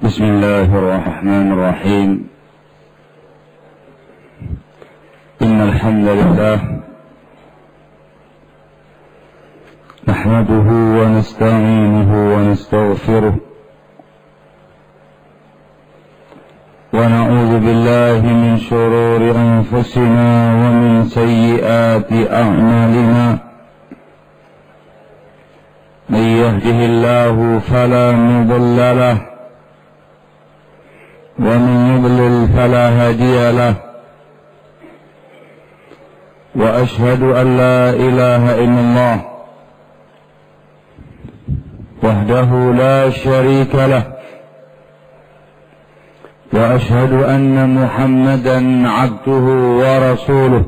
بسم الله الرحمن الرحيم. إن الحمد لله نحمده ونستعينه ونستغفره ونعوذ بالله من شرور أنفسنا ومن سيئات أعمالنا. من يهده الله فلا مضل له ومن يضلل فلا هادي له. وأشهد أن لا إله إلا الله وحده لا شريك له. وأشهد أن محمدا عبده ورسوله.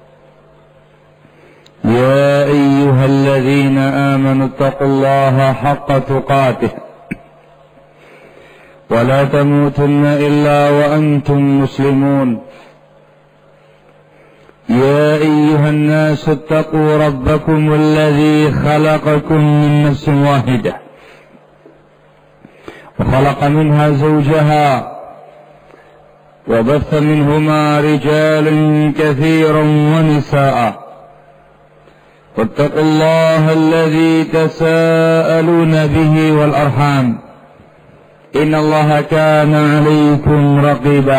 يا أيها الذين آمنوا اتقوا الله حق تقاته ولا تموتن إلا وأنتم مسلمون. يا أيها الناس اتقوا ربكم الذي خلقكم من نفس واحدة وخلق منها زوجها وبث منهما رجالا كثيرا ونساء. واتقوا الله الذي تساءلون به والأرحام إن الله كان عليكم رقيبا.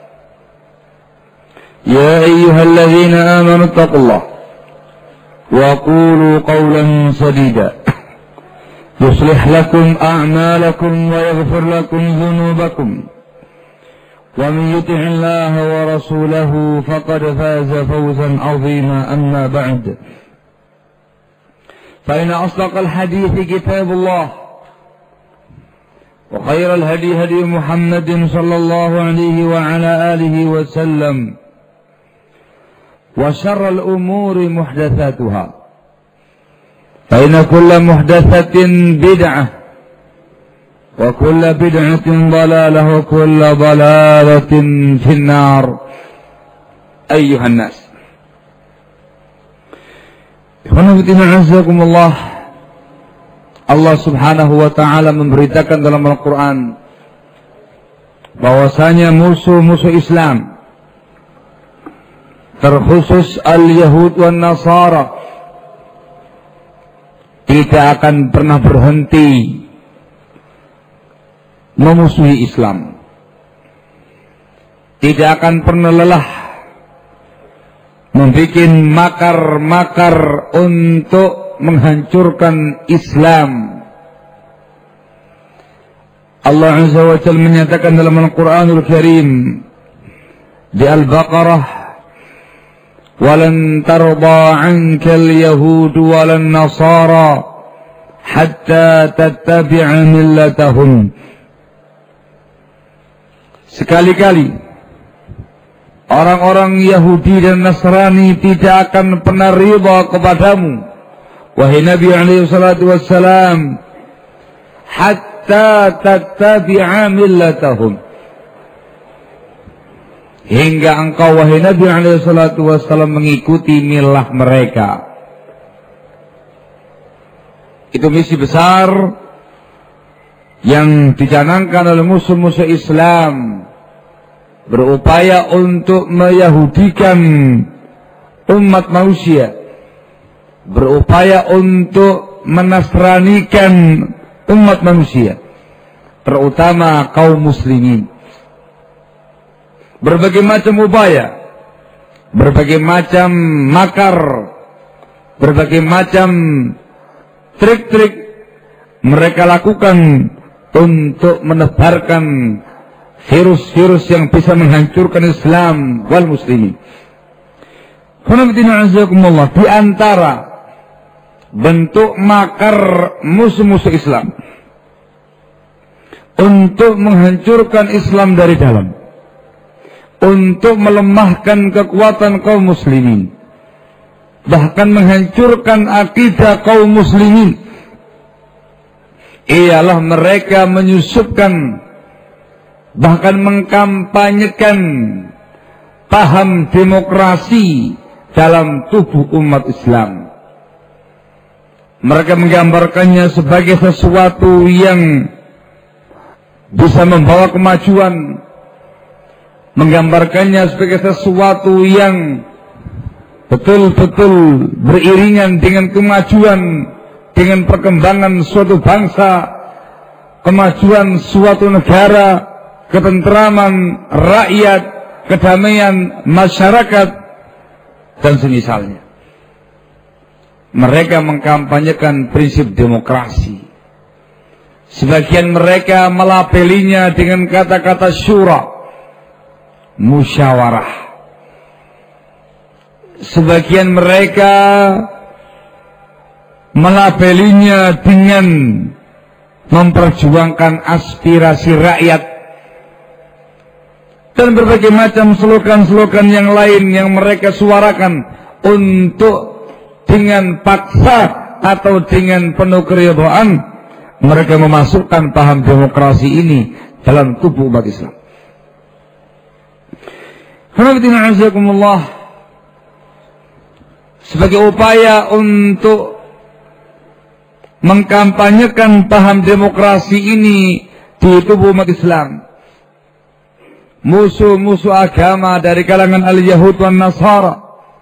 يا أيها الذين آمنوا اتقوا الله وقولوا قولا سديدا يصلح لكم أعمالكم ويغفر لكم ذنوبكم. ومن يطع الله ورسوله فقد فاز فوزا عظيما. أما بعد، فإن أصدق الحديث كتاب الله وخير الهدي هدي محمد صلى الله عليه وعلى آله وسلم. وشر الأمور محدثاتها فإن كل محدثة بدعة وكل بدعة ضلالة وكل ضلالة في النار. أيها الناس، Allah subhanahu wa ta'ala memberitakan dalam Al-Quran bahwasanya musuh-musuh Islam, terkhusus al-Yahud wan Nasara, tidak akan pernah berhenti memusuhi Islam, tidak akan pernah lelah membuat makar-makar untuk menghancurkan Islam. Allah Azza wa Jalla menyatakan dalam Al-Quranul Karim di Al-Baqarah, "Walan tarda 'anka al-yahud walan nasara hatta tattabi'a millatahum." Sekali-kali orang-orang Yahudi dan Nasrani tidak akan pernah ridha kepadamu, wahai Nabi alaihi salatu wassalam, hatta tattabi'a millatahum, hingga engkau wahai Nabi alaihi salatu wassalam mengikuti milah mereka. Itu misi besar yang dicanangkan oleh musuh-musuh Islam, berupaya untuk meyahudikan umat manusia, berupaya untuk menasranikan umat manusia, terutama kaum muslimin. Berbagai macam upaya, berbagai macam makar, berbagai macam trik-trik mereka lakukan untuk menebarkan virus-virus yang bisa menghancurkan Islam wal muslimin. Di antara bentuk makar musuh-musuh Islam untuk menghancurkan Islam dari dalam, untuk melemahkan kekuatan kaum muslimin, bahkan menghancurkan akidah kaum muslimin, ialah mereka menyusupkan, bahkan mengkampanyekan paham demokrasi dalam tubuh umat Islam. Mereka menggambarkannya sebagai sesuatu yang bisa membawa kemajuan, menggambarkannya sebagai sesuatu yang betul-betul beriringan dengan kemajuan, dengan perkembangan suatu bangsa, kemajuan suatu negara, ketentraman rakyat, kedamaian masyarakat, dan semisalnya. Mereka mengkampanyekan prinsip demokrasi. Sebagian mereka melabelinya dengan kata-kata syura, musyawarah. Sebagian mereka melabelinya dengan memperjuangkan aspirasi rakyat dan berbagai macam slogan-slogan yang lain yang mereka suarakan untuk dengan paksa atau dengan penuh keridhaan mereka memasukkan paham demokrasi ini dalam tubuh umat Islam. Sebagai upaya untuk mengkampanyekan paham demokrasi ini di tubuh umat Islam, musuh-musuh agama dari kalangan al-Yahud wan Nasara,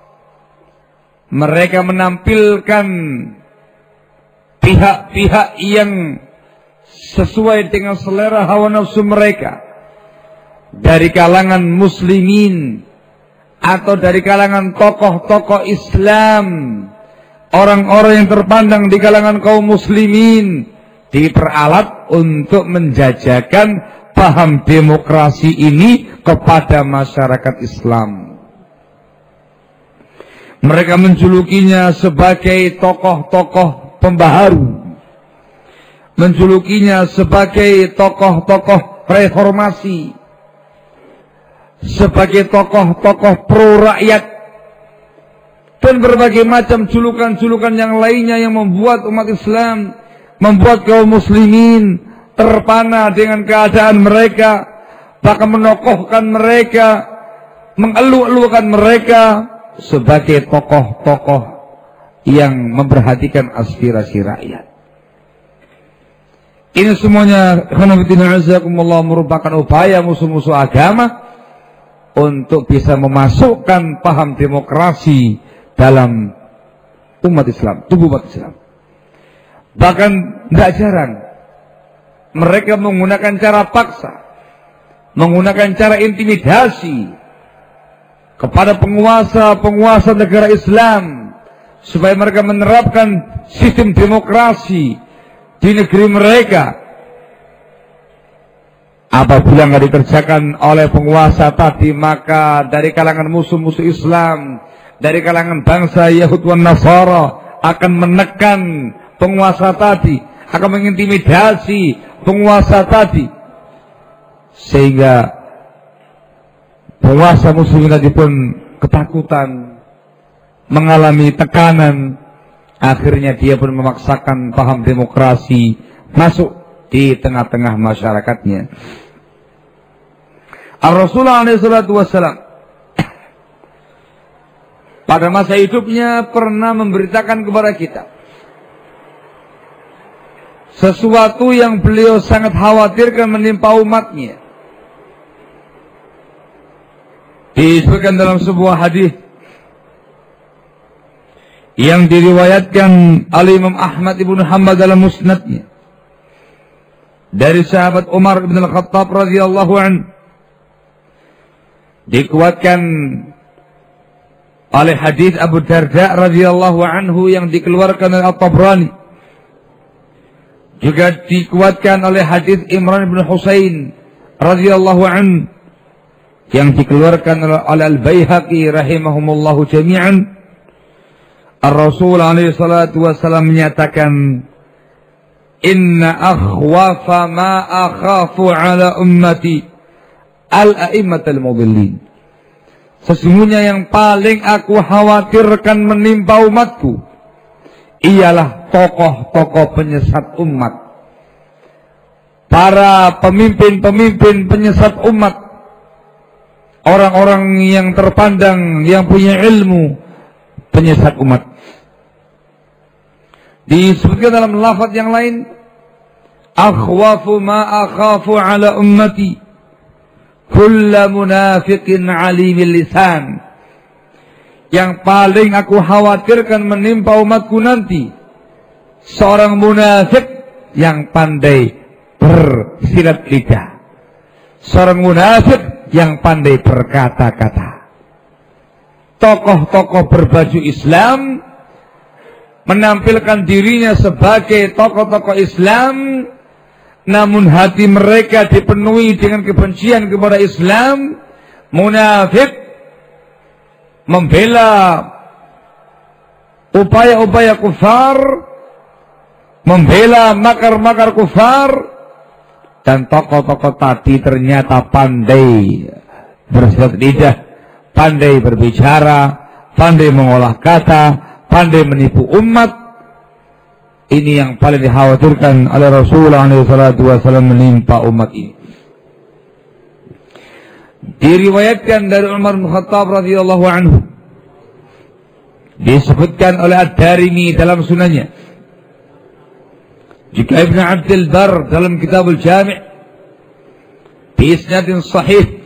mereka menampilkan pihak-pihak yang sesuai dengan selera hawa nafsu mereka dari kalangan muslimin atau dari kalangan tokoh-tokoh Islam, orang-orang yang terpandang di kalangan kaum muslimin, diperalat untuk menjajakan paham demokrasi ini kepada masyarakat Islam. Mereka menjulukinya sebagai tokoh-tokoh pembaharu, menjulukinya sebagai tokoh-tokoh reformasi, sebagai tokoh-tokoh pro rakyat, dan berbagai macam julukan-julukan yang lainnya yang membuat umat Islam, membuat kaum muslimin terpana dengan keadaan mereka, bahkan menokohkan mereka, mengeluh-elukan mereka sebagai tokoh-tokoh yang memperhatikan aspirasi rakyat. Ini semuanya merupakan upaya musuh-musuh agama untuk bisa memasukkan paham demokrasi dalam umat Islam, tubuh umat Islam. Bahkan tidak jarang mereka menggunakan cara paksa, menggunakan cara intimidasi kepada penguasa-penguasa negara Islam supaya mereka menerapkan sistem demokrasi di negeri mereka. Apabila nggak dikerjakan oleh penguasa tadi, maka dari kalangan musuh-musuh Islam, dari kalangan bangsa Yahud wan Nasara akan menekan penguasa tadi, akan mengintimidasi penguasa tadi, sehingga penguasa muslim tadi pun ketakutan, mengalami tekanan. Akhirnya dia pun memaksakan paham demokrasi masuk di tengah-tengah masyarakatnya. Rasulullah SAW pada masa hidupnya pernah memberitakan kepada kita sesuatu yang beliau sangat khawatirkan menimpa umatnya. Disebutkan dalam sebuah hadis yang diriwayatkan oleh Imam Ahmad ibn Hanbal dalam musnadnya dari sahabat Umar bin Al-Khattab radhiyallahu anhu, dikuatkan oleh hadis Abu Darda radhiyallahu anhu yang dikeluarkan oleh At-Tabrani, juga dikuatkan oleh hadis Imran bin Husain radhiyallahu anhu yang dikeluarkan oleh Al-Baihaqi rahimahumullahu jami'an. Ar-Rasul alaihi salatu wasallam menyatakan, inna akhwafa ma akhafu ala ummati al-a'immatul mudillin. Sesungguhnya yang paling aku khawatirkan menimpa umatku ialah tokoh-tokoh penyesat umat, para pemimpin-pemimpin penyesat umat, orang-orang yang terpandang, yang punya ilmu, penyesat umat. Disebutkan dalam lafaz yang lain, akhwafu ma akhafu ala ummati kulla munafiqin alimil lisan. Yang paling aku khawatirkan menimpa umatku nanti seorang munafik yang pandai bersilat lidah, seorang munafik yang pandai berkata-kata. Tokoh-tokoh berbaju Islam menampilkan dirinya sebagai tokoh-tokoh Islam, namun hati mereka dipenuhi dengan kebencian kepada Islam. Munafik membela upaya-upaya kufar, membela makar-makar kufar, dan tokoh-tokoh tadi ternyata pandai bersilat lidah, pandai berbicara, pandai mengolah kata, pandai menipu umat. Ini yang paling dikhawatirkan oleh Rasulullah SAW menimpa umat ini. Diriwayatkan dari Umar bin Khattab radhiyallahu anhu, disebutkan oleh Ad-Darimi dalam sunannya, juga Ibn Abdul Bar dalam Kitabul Jami' bi isnadin sahih,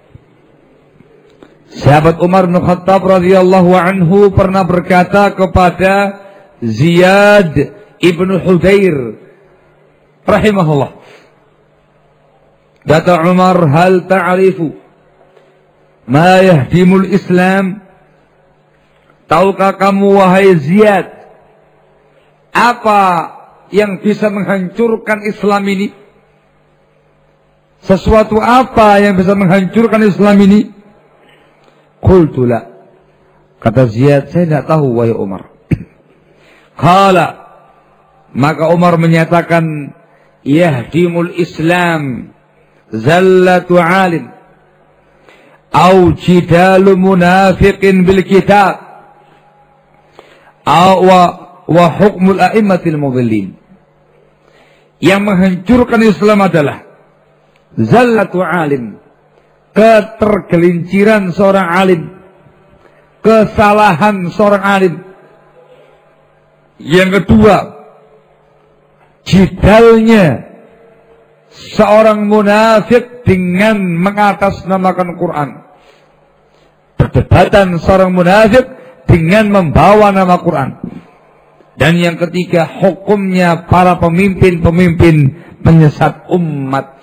sahabat Umar bin Khattab radhiyallahu anhu pernah berkata kepada Ziyad ibn Hudair rahimahullah, kata Umar, hal ta'rifu ma yahdimul Islam? Tahukah kamu wahai Ziyad, apa yang bisa menghancurkan Islam ini? Sesuatu apa yang bisa menghancurkan Islam ini? Qultu la. Kata Ziyad, saya tidak tahu wahai Umar. Qala, maka Umar menyatakan, yahdimul Islam zallatu alim au jidalu munafiqin bil kitab wa hukmul a'immatil mudhillin. Yang menghancurkan Islam adalah zallatu alim, ketergelinciran seorang alim, kesalahan seorang alim. Yang kedua, jidalnya seorang munafik dengan mengatasnamakan Quran, perdebatan seorang munafik dengan membawa nama Quran. Dan yang ketiga, hukumnya para pemimpin-pemimpin menyesat umat.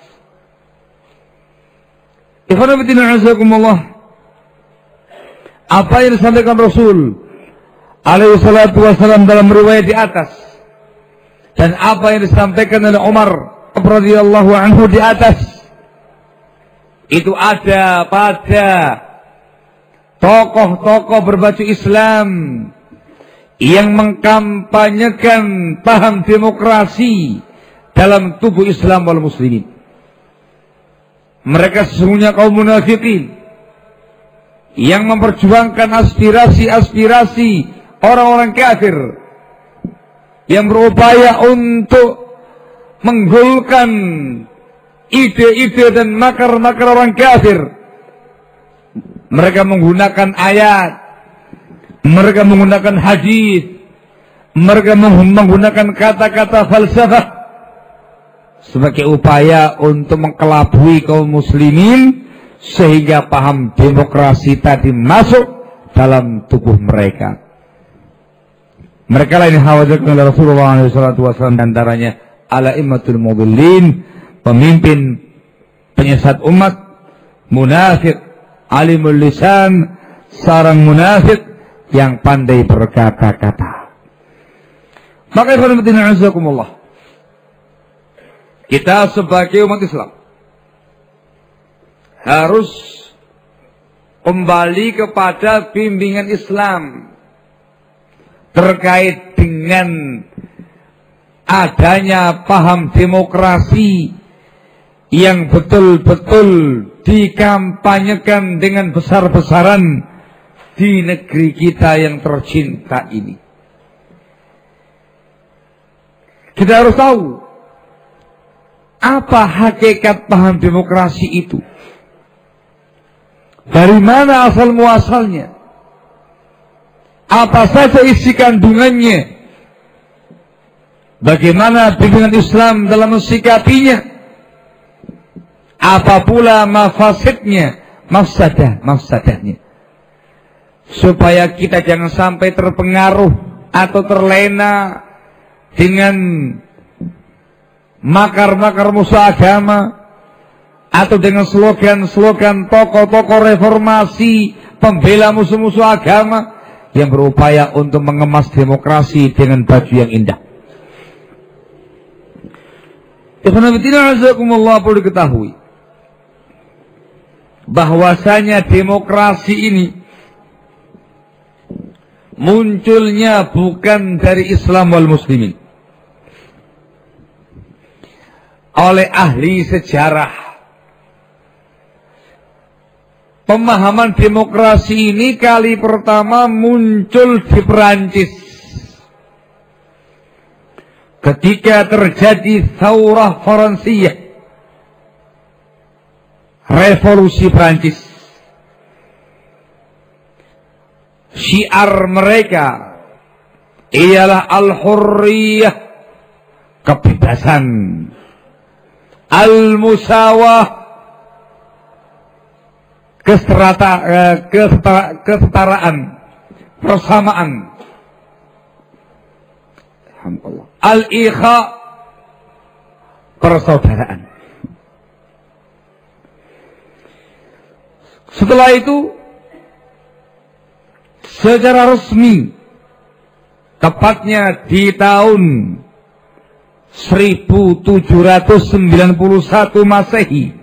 Apa yang disampaikan Rasul alaihi salatu wassalam dalam riwayat di atas, dan apa yang disampaikan oleh Umar radhiyallahu anhu di atas, itu ada pada tokoh-tokoh berbaju Islam yang mengkampanyekan paham demokrasi dalam tubuh Islam wal muslimin. Mereka sesungguhnya kaum munafikin yang memperjuangkan aspirasi-aspirasi orang-orang kafir, yang berupaya untuk menggolkan ide-ide dan makar-makar orang kafir. Mereka menggunakan ayat, mereka menggunakan hadis, mereka menggunakan kata-kata falsafah sebagai upaya untuk mengkelabui kaum muslimin sehingga paham demokrasi tadi masuk dalam tubuh mereka. Mereka lain khawatirkan oleh Rasulullah SAW, antaranya al-a'immatul mudhillin, pemimpin penyesat umat, munafik, alimul lisan, seorang munafik yang pandai berkata-kata. Maka ikhwanatina azakumullah, kita sebagai umat Islam harus kembali kepada bimbingan Islam terkait dengan adanya paham demokrasi yang betul-betul dikampanyekan dengan besar-besaran di negeri kita yang tercinta ini. Kita harus tahu apa hakikat paham demokrasi itu, dari mana asal muasalnya, apa saja isi kandungannya, Bagaimana bimbingan Islam dalam mensikapinya? Apa pula mafasidnya, mafsadahnya. Supaya kita jangan sampai terpengaruh atau terlena dengan makar-makar musuh agama, atau dengan slogan-slogan tokoh-tokoh reformasi pembela musuh-musuh agama yang berupaya untuk mengemas demokrasi dengan baju yang indah. Perlu diketahui bahwasanya demokrasi ini munculnya bukan dari Islam wal muslimin. Oleh ahli sejarah, pemahaman demokrasi ini kali pertama muncul di Perancis ketika terjadi Thaurah Faransiyah, revolusi Perancis. Syiar mereka ialah al-hurriyah, kebebasan, al-musawah, kesetaraan, persamaan, al-ikha, persaudaraan. Setelah itu secara resmi, tepatnya di tahun 1791 Masehi,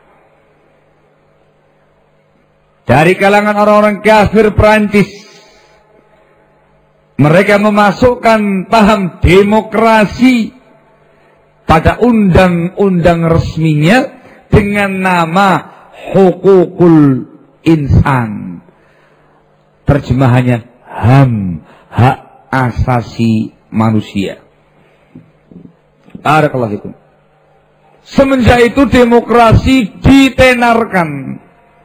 dari kalangan orang-orang kafir Perancis, mereka memasukkan paham demokrasi pada undang-undang resminya dengan nama hukukul insan. Terjemahannya HAM, hak asasi manusia. Barakallahu fikum. Semenjak itu demokrasi ditenarkan,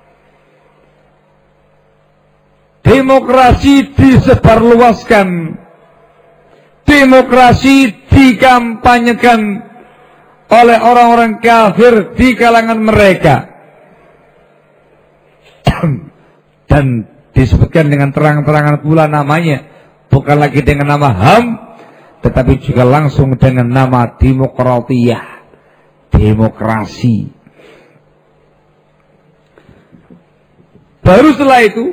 demokrasi disebarluaskan, demokrasi dikampanyekan oleh orang-orang kafir di kalangan mereka, dan disebutkan dengan terang-terangan pula namanya, bukan lagi dengan nama HAM, tetapi juga langsung dengan nama demokratiyah, demokrasi. Baru setelah itu,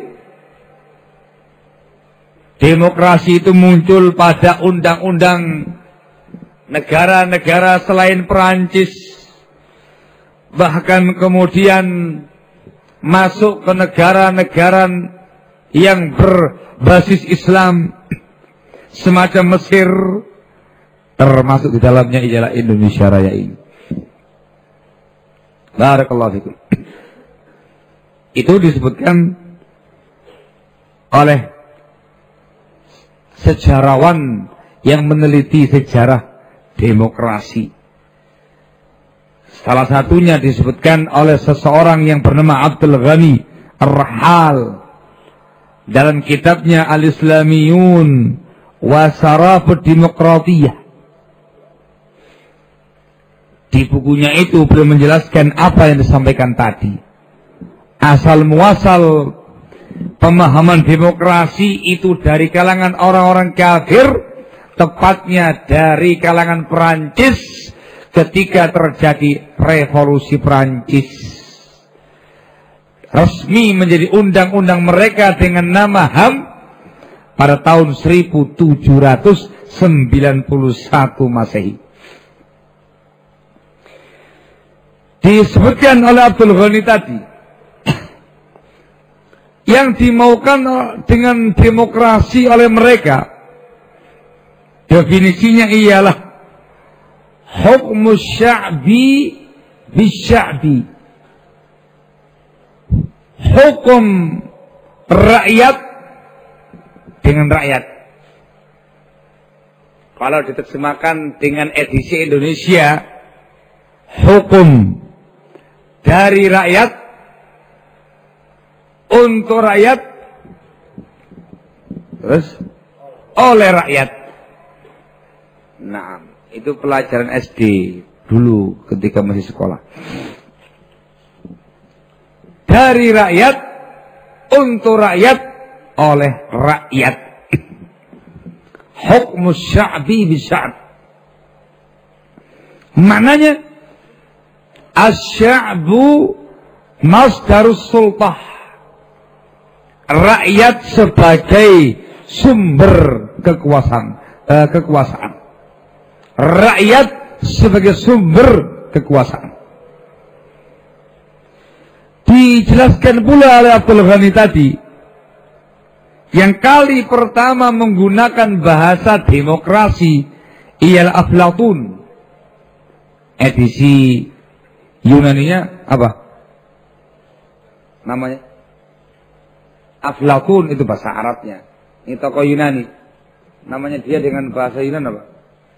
demokrasi itu muncul pada undang-undang negara-negara selain Perancis, bahkan kemudian masuk ke negara-negara yang berbasis Islam semacam Mesir, termasuk di dalamnya ialah Indonesia Raya ini. Barakallahu fikum. Itu disebutkan oleh sejarawan yang meneliti sejarah demokrasi. Salah satunya disebutkan oleh seseorang yang bernama Abdul Ghani Ar-Rahal dalam kitabnya Al-Islamiyun wa Sarafud Demokratiyah. Di bukunya itu beliau menjelaskan apa yang disampaikan tadi. Asal muasal pemahaman demokrasi itu dari kalangan orang-orang kafir, tepatnya dari kalangan Perancis ketika terjadi revolusi Perancis. Resmi menjadi undang-undang mereka dengan nama HAM pada tahun 1791 Masehi. Disebutkan oleh Abdul Ghani tadi, yang dimaukan dengan demokrasi oleh mereka, definisinya ialah hukmus sya'bi bisya'bi, hukum rakyat dengan rakyat. Kalau diterjemahkan dengan edisi Indonesia, hukum dari rakyat untuk rakyat, terus oleh rakyat. Nah, Itu pelajaran SD dulu ketika masih sekolah. Dari rakyat, untuk rakyat, oleh rakyat. Hukmus sya'bi bisya'b. Maknanya asy'abu masdarus sultah. Rakyat sebagai sumber kekuasaan. Rakyat sebagai sumber kekuasaan. Dijelaskan pula oleh Abdul Ghani tadi, yang kali pertama menggunakan bahasa demokrasi ialah Aflatun. Edisi Yunaninya apa? Namanya Aflatun, itu bahasa Arabnya. Ini tokoh Yunani. Namanya dia dengan bahasa Yunani apa?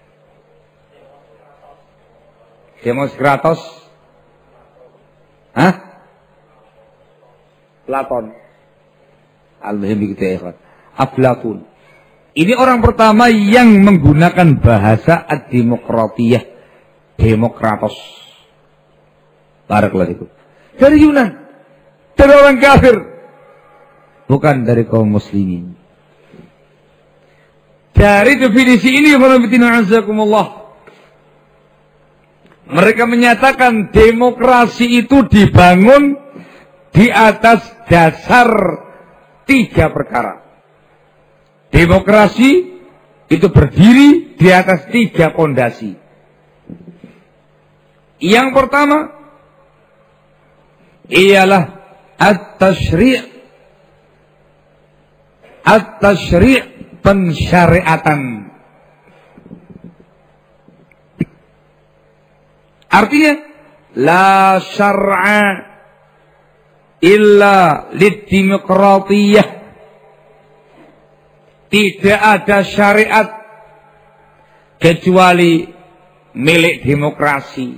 Demoskratos. Hah? Platon. Al-Muhim begitu ya, ikhwan. Aflatun. Ini orang pertama yang menggunakan bahasa ad-demokratiyah, demokratos. Barakallahu fikum. Dari Yunan, dari orang kafir, bukan dari kaum muslimin. Dari definisi ini, mereka menyatakan demokrasi itu dibangun di atas dasar 3 perkara. Demokrasi itu berdiri di atas 3 pondasi. Yang pertama ialah at-tasyri'. At-tasyri', pensyariatan. Artinya la syar'a illa lid-demokratiyah. Tidak ada syariat kecuali milik demokrasi.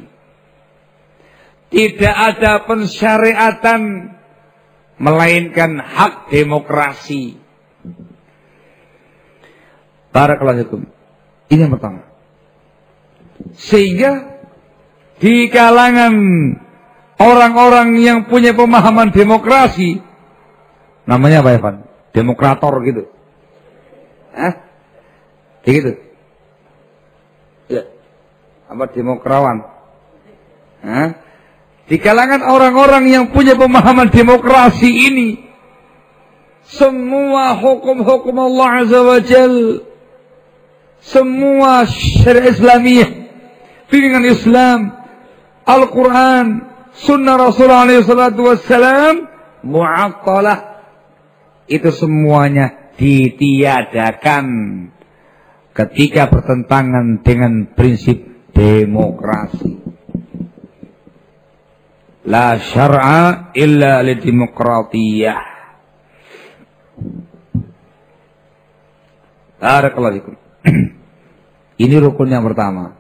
Tidak ada pensyariatan melainkan hak demokrasi. Barakallahu fikum. Ini yang pertama. Sehingga di kalangan orang-orang yang punya pemahaman demokrasi, namanya apa, Evan? Demokrator gitu. Hah? Gitu. Ya. Apa demokrawan? Hah? Di kalangan orang-orang yang punya pemahaman demokrasi ini, semua hukum-hukum Allah Azza wa Jal, semua syariat Islamiyah, bimbingan Islam, Al-Quran, Sunnah Rasulullah SAW, mu'attalah, itu semuanya ditiadakan ketika bertentangan dengan prinsip demokrasi. La syar'a illa lidemokratiyah. Barakallahu fikum. Ini rukun yang pertama.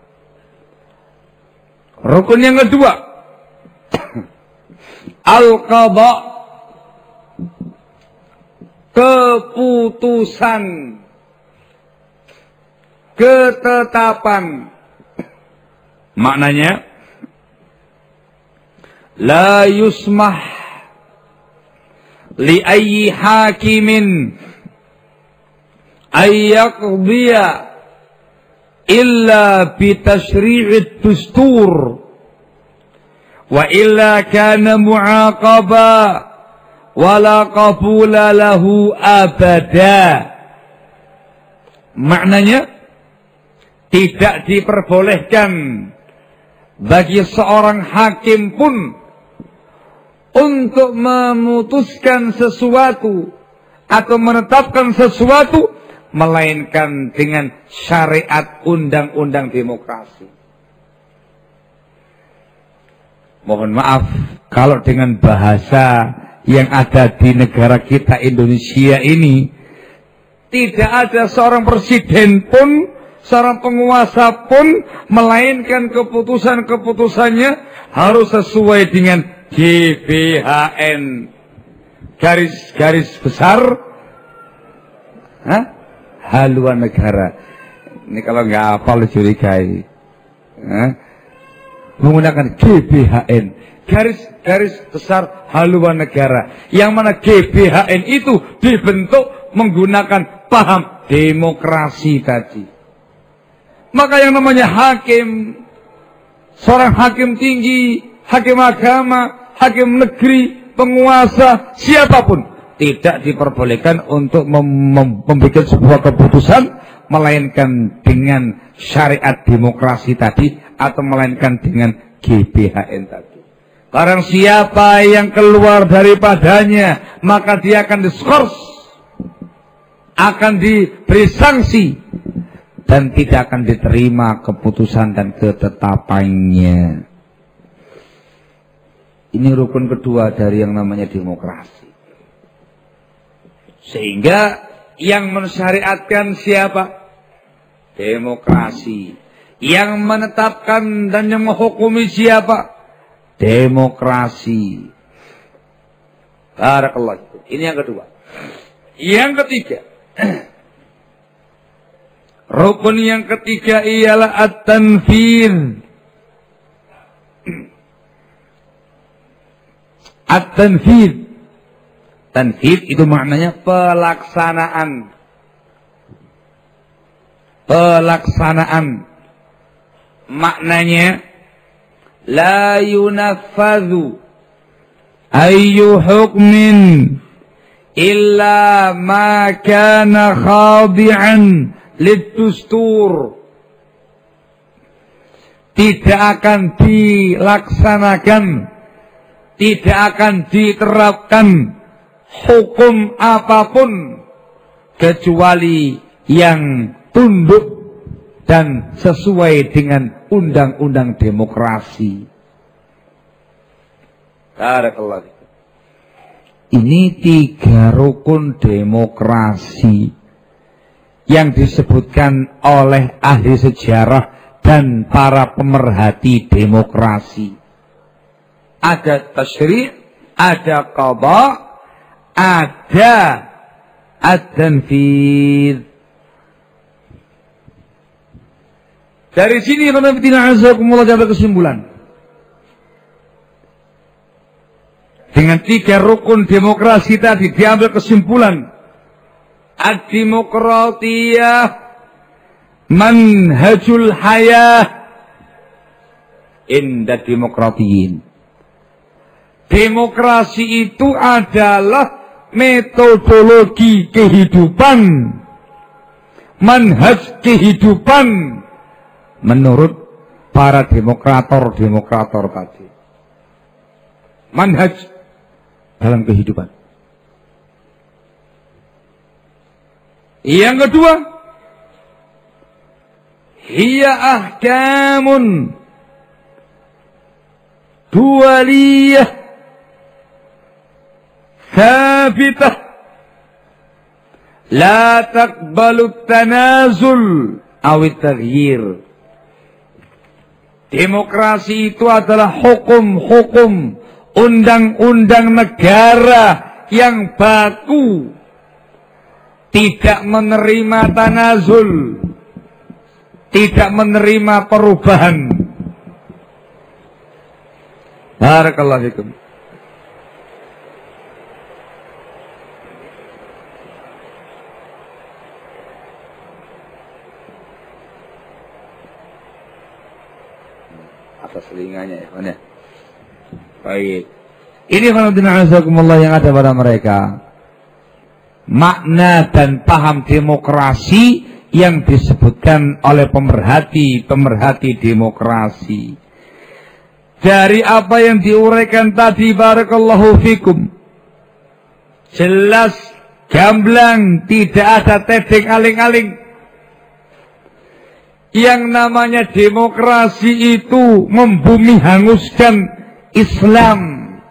Rukun yang kedua, al-qadha, keputusan, ketetapan. Maknanya la yusmah li ayyi hakimin ay yaqdiya illa bi tashri'id dustur wa illa kana mu'aqaba wala qabula lahu abada. Maknanya tidak diperbolehkan bagi seorang hakim pun untuk memutuskan sesuatu atau menetapkan sesuatu melainkan dengan syariat undang-undang demokrasi. Mohon maaf kalau dengan bahasa yang ada di negara kita Indonesia ini, tidak ada seorang presiden pun, seorang penguasa pun, melainkan keputusan-keputusannya harus sesuai dengan GBHN, garis-garis besar haluan negara. Ini kalau nggak hafal curigai. menggunakan GBHN, garis besar haluan negara, yang mana GBHN itu dibentuk menggunakan paham demokrasi tadi. Maka yang namanya hakim, seorang hakim tinggi, hakim agama, hakim negeri, penguasa, siapapun tidak diperbolehkan untuk membuat sebuah keputusan melainkan dengan syariat demokrasi tadi, atau melainkan dengan GBHN tadi. Barang siapa yang keluar daripadanya, maka dia akan diskors, akan diberi sanksi, dan tidak akan diterima keputusan dan ketetapannya. Ini rukun kedua dari yang namanya demokrasi. Sehingga yang mensyariatkan siapa? Demokrasi. Yang menetapkan dan yang menghukumi siapa? Demokrasi. Barakallah. Ini yang kedua. Yang ketiga, rukun yang ketiga ialah at-tanfidz. At-tanfidz. Tanfidz itu maknanya pelaksanaan. Pelaksanaan. Maknanya la yunaffadhu ayyu hukmin illa ma kana khadi'an lidustur. Tidak akan dilaksanakan, tidak akan diterapkan hukum apapun kecuali yang tunduk dan sesuai dengan undang-undang demokrasi. Barakallah. Ini 3 rukun demokrasi yang disebutkan oleh ahli sejarah dan para pemerhati demokrasi. Ada tasyri', ada qada, ada at-tanfidz. Dari sini teman-teman azakumullah sampai kesimpulan. Dengan 3 rukun demokrasi tadi diambil kesimpulan. Ad-demokratiyah manhajul hayah inda demokratiyin. Demokrasi itu adalah metodologi kehidupan, manhaj kehidupan menurut para demokrator tadi. Manhaj dalam kehidupan. Yang kedua, hiya ahkamun dualiyah thabitah la taqbalu tanazul awit taghyir. Demokrasi itu adalah hukum-hukum, undang-undang negara yang baku, tidak menerima tanazul, tidak menerima perubahan. Barakallahu fikum. Atas telinganya ya, mana? Baik. Ini khairuddin yang ada pada mereka. Makna dan paham demokrasi yang disebutkan oleh pemerhati demokrasi. Dari apa yang diuraikan tadi, barakallahu fikum, jelas, gamblang, tidak ada tedeng aling-aling. Yang namanya demokrasi itu membumi hanguskan Islam,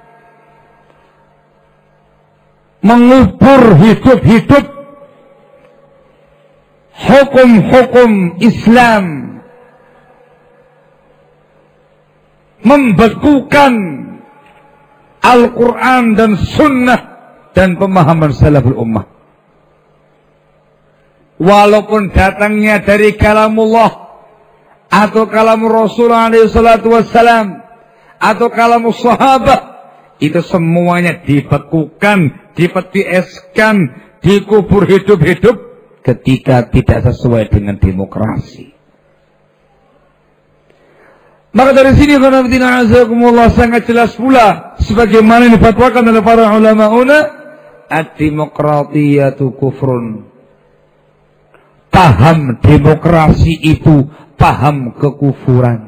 mengubur hidup-hidup hukum-hukum Islam, membekukan Al-Quran dan Sunnah dan pemahaman salaful ummah. Walaupun datangnya dari kalamullah, atau kalamu Rasulullah SAW, atau kalamu sahabat, itu semuanya dibekukan, dipetieskan, dikubur hidup-hidup ketika tidak sesuai dengan demokrasi. Maka dari sini sangat jelas pula sebagaimana difatwakan oleh para ulama-una, ad-demokratiyatu kufrun. Paham demokrasi itu paham kekufuran.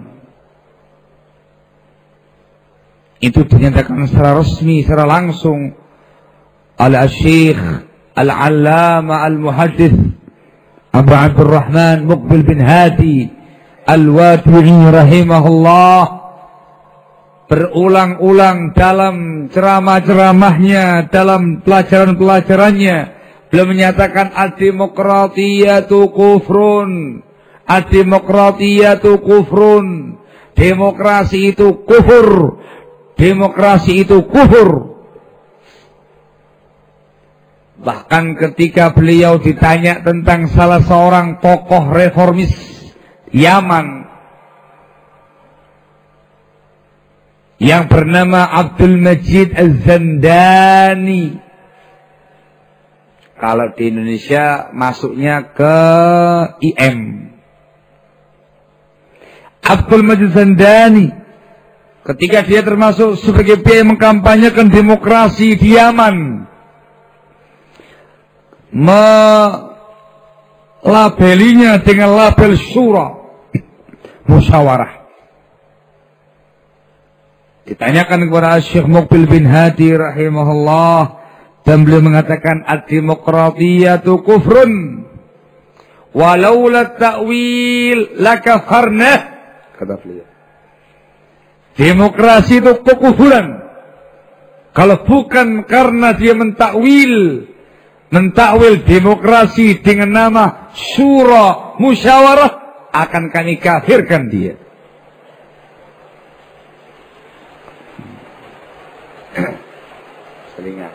Itu dinyatakan secara resmi, secara langsung oleh Syekh Al-Allama Al-Muhaddits Abu Abdurrahman Muqbil bin Hadi Al-Wadi'i rahimahullah, berulang-ulang dalam ceramah-ceramahnya, dalam pelajaran-pelajarannya, beliau menyatakan ad-demokratiyatu kufrun, ad-demokratiyatu kufrun, demokrasi itu kufur, demokrasi itu kufur. Bahkan ketika beliau ditanya tentang salah seorang tokoh reformis Yaman yang bernama Abdul Majid Az-Zandani, kalau di Indonesia masuknya ke IM, Abdul Majid Az-Zandani, ketika dia termasuk sebagai pihak yang mengkampanyekan demokrasi di Yaman, melabelinya dengan label syura, musyawarah. Ditanyakan kepada Syekh Muqbil bin Hadi rahimahullah, dan beliau mengatakan ad-demokratiyatu kufrun walaula ta'wil lakafarna, kata beliau. Demokrasi itu kekufuran kalau bukan karena dia mentakwil demokrasi dengan nama syura, musyawarah, akan kami kafirkan dia. Selingan.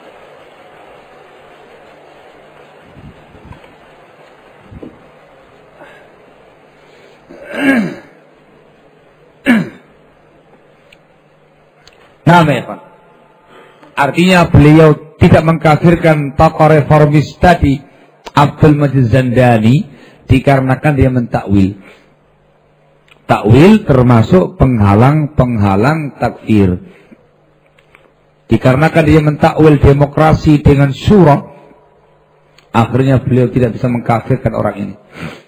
Nah, Pak. Artinya beliau tidak mengkafirkan tokoh reformis tadi Abdul Majid Zandani dikarenakan dia mentakwil. Takwil termasuk penghalang takfir. Dikarenakan dia mentakwil demokrasi dengan syura, akhirnya beliau tidak bisa mengkafirkan orang ini.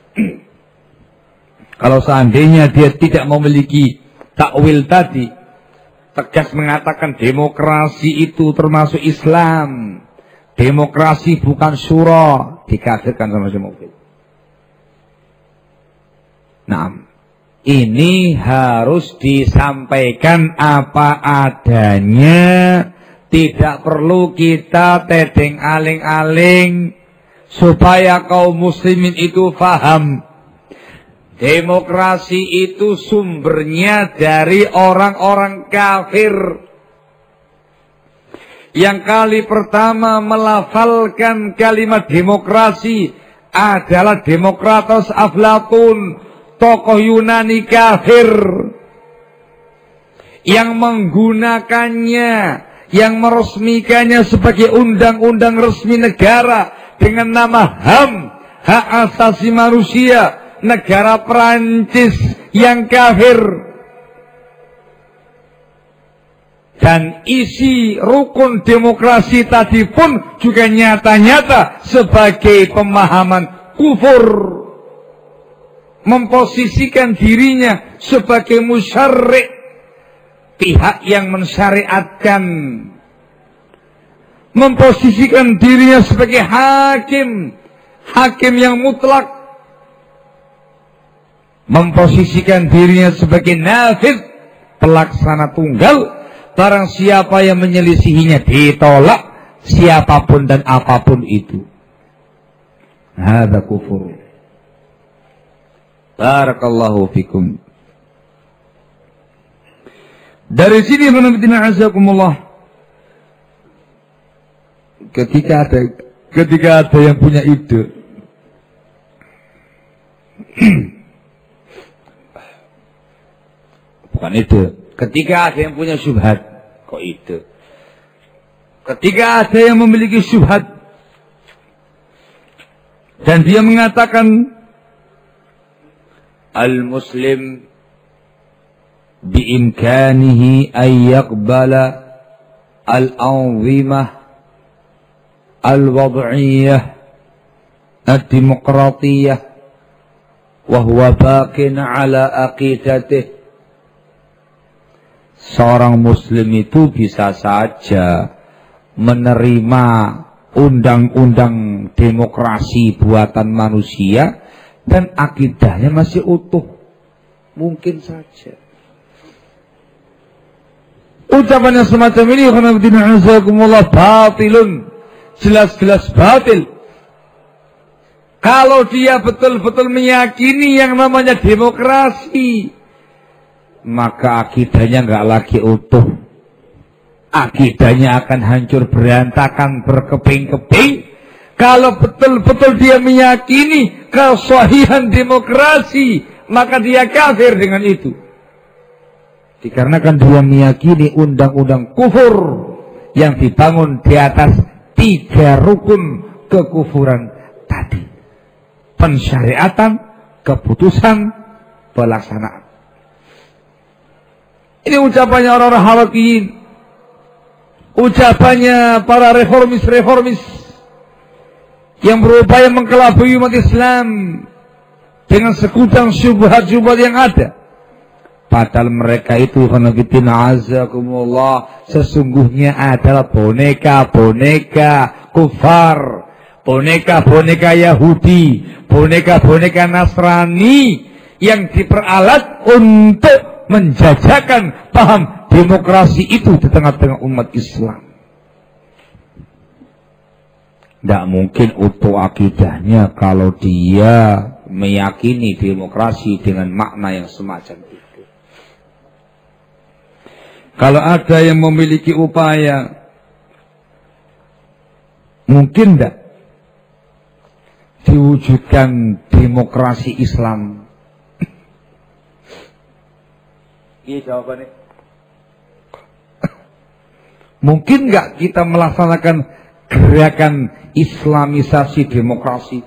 Kalau seandainya dia tidak memiliki takwil tadi, tegas mengatakan demokrasi itu termasuk Islam, demokrasi bukan syura, dikafirkan sama si Muqbil. Nah, ini harus disampaikan apa adanya, tidak perlu kita tedeng aling-aling, supaya kaum muslimin itu faham. Demokrasi itu sumbernya dari orang-orang kafir yang kali pertama melafalkan kalimat demokrasi adalah Demokratos Aflatun, tokoh Yunani kafir yang menggunakannya, yang meresmikannya sebagai undang-undang resmi negara dengan nama HAM, hak asasi manusia, negara Perancis yang kafir. Dan isi rukun demokrasi tadi pun juga nyata-nyata sebagai pemahaman kufur, memposisikan dirinya sebagai musyarri', pihak yang mensyariatkan, memposisikan dirinya sebagai hakim yang mutlak, memposisikan dirinya sebagai nafidh, pelaksana tunggal. Barang siapa yang menyelisihinya ditolak, siapapun dan apapun itu. Hadza kufur. Barakallahu fikum. Dari sini menabitina azakumullah, ketika ada yang punya ide Bukan ide. Ketika ada yang punya syubhat, kok ide. Ketika ada yang memiliki syubhat dan dia mengatakan al-muslim biimkanihi an yaqbala al-anzimah al-wad'iyyah ad-demokratiyah wa huwa baqin ala aqidatih. Seorang muslim itu bisa saja menerima undang-undang demokrasi buatan manusia dan akidahnya masih utuh. Mungkin saja. Ucapan yang semacam ini batilun, jelas-jelas batil. Kalau dia betul-betul meyakini yang namanya demokrasi, maka akidahnya nggak lagi utuh. Akidahnya akan hancur berantakan, berkeping-keping. Kalau betul-betul dia meyakini kesahihan demokrasi, maka dia kafir dengan itu. Dikarenakan dia meyakini undang-undang kufur yang dibangun di atas 3 rukun kekufuran tadi. Pensyariatan, keputusan, pelaksanaan. Ini ucapannya orang-orang halakiyin. Ucapannya para reformis-reformis yang berupaya mengkelabui umat Islam dengan segudang syubhat-syubhat yang ada. Padahal mereka itu sesungguhnya adalah boneka-boneka kufar, boneka-boneka Yahudi, boneka-boneka Nasrani yang diperalat untuk menjajakan paham demokrasi itu di tengah-tengah umat Islam. Tidak mungkin utuh akidahnya kalau dia meyakini demokrasi dengan makna yang semacam itu. Kalau ada yang memiliki upaya, mungkin tidak diwujudkan demokrasi Islam? Ini jawabannya. Mungkin nggak kita melaksanakan gerakan Islamisasi demokrasi?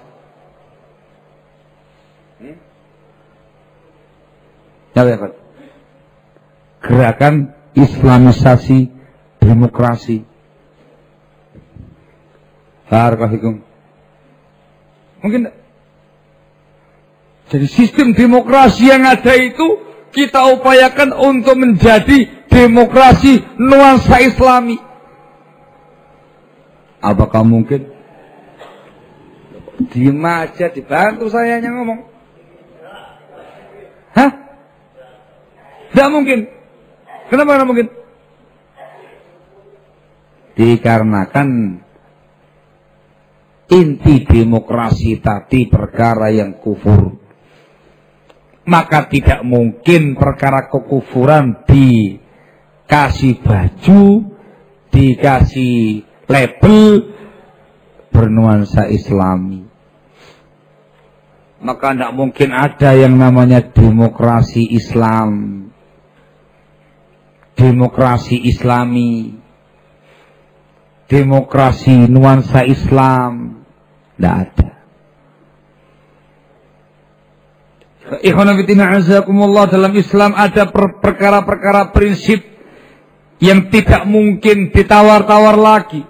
Ya, gerakan Islamisasi demokrasi. Barakallahu. Mungkin enggak? Jadi sistem demokrasi yang ada itu kita upayakan untuk menjadi demokrasi nuansa Islami. Apakah mungkin? Diam aja, dibantu saya yang ngomong. Hah? Tidak mungkin. Kenapa tidak mungkin? Dikarenakan inti demokrasi tadi perkara yang kufur. Maka tidak mungkin perkara kekufuran dikasih baju, dikasih label bernuansa Islami. Maka tidak mungkin ada yang namanya demokrasi Islam, demokrasi Islami, demokrasi nuansa Islam. Tidak ada. Ikhwanafitina azakumullah, dalam Islam ada perkara-perkara prinsip yang tidak mungkin ditawar-tawar lagi.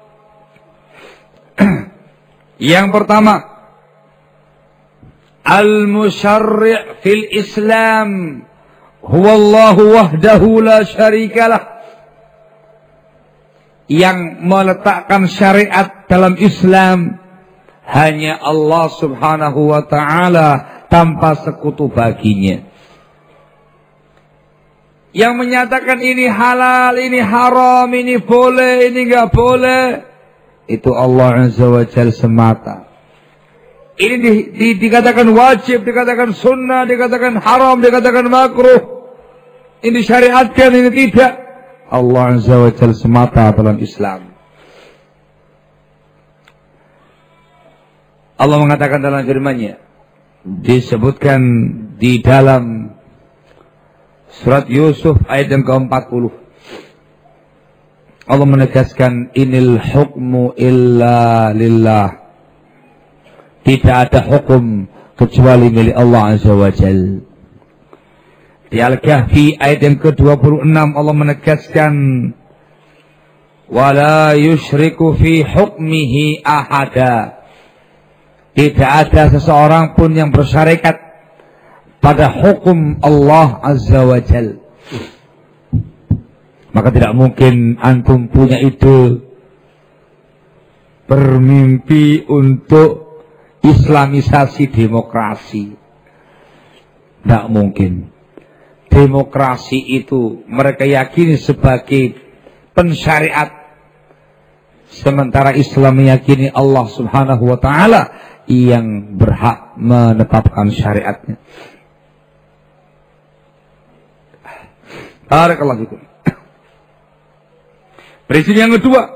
Yang pertama, al-musyarri' fil Islam huwallahu wahdahu la syarikalah. Yang meletakkan syariat dalam Islam hanya Allah subhanahu wa ta'ala tanpa sekutu baginya. Yang menyatakan ini halal, ini haram, ini boleh, ini enggak boleh, itu Allah azza wa jalla semata. Ini dikatakan wajib, dikatakan sunnah, dikatakan haram, dikatakan makruh, ini syariatkan, ini tidak. Allah azza wa jalla semata dalam Islam. Allah mengatakan dalam firman-Nya, disebutkan di dalam Surat Yusuf ayat yang ke-40. Allah menegaskan inil hukmu illa lillah. Tidak ada hukum kecuali milik Allah Azza wa Jalla. Di Al-Kahfi ayat yang ke-26 Allah menegaskan wala yusyriku fi hukmihi ahada. Tidak ada seseorang pun yang bersyarikat pada hukum Allah Azza wa Jalla. Maka tidak mungkin antum punya ide bermimpi untuk islamisasi demokrasi. Tidak mungkin. Demokrasi itu mereka yakini sebagai pensyariat, sementara Islam meyakini Allah Subhanahu wa ta'ala yang berhak menetapkan syariatnya. Barakallahu fikum. Prinsip yang kedua,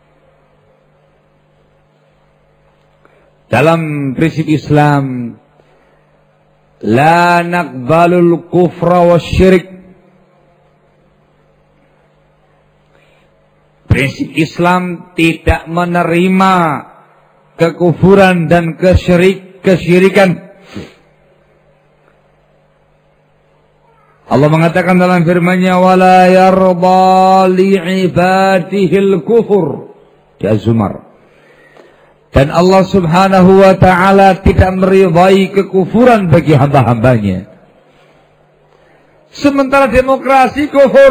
dalam prinsip Islam, la naqbalul kufra wasyirik. Prinsip Islam tidak menerima kekufuran dan kesyirikan. Allah mengatakan dalam firman-Nya wala yarda li'ibadihil kufur di Az-Zumar. Dan Allah Subhanahu wa ta'ala tidak meridai kekufuran bagi hamba-hambanya. Sementara demokrasi kufur,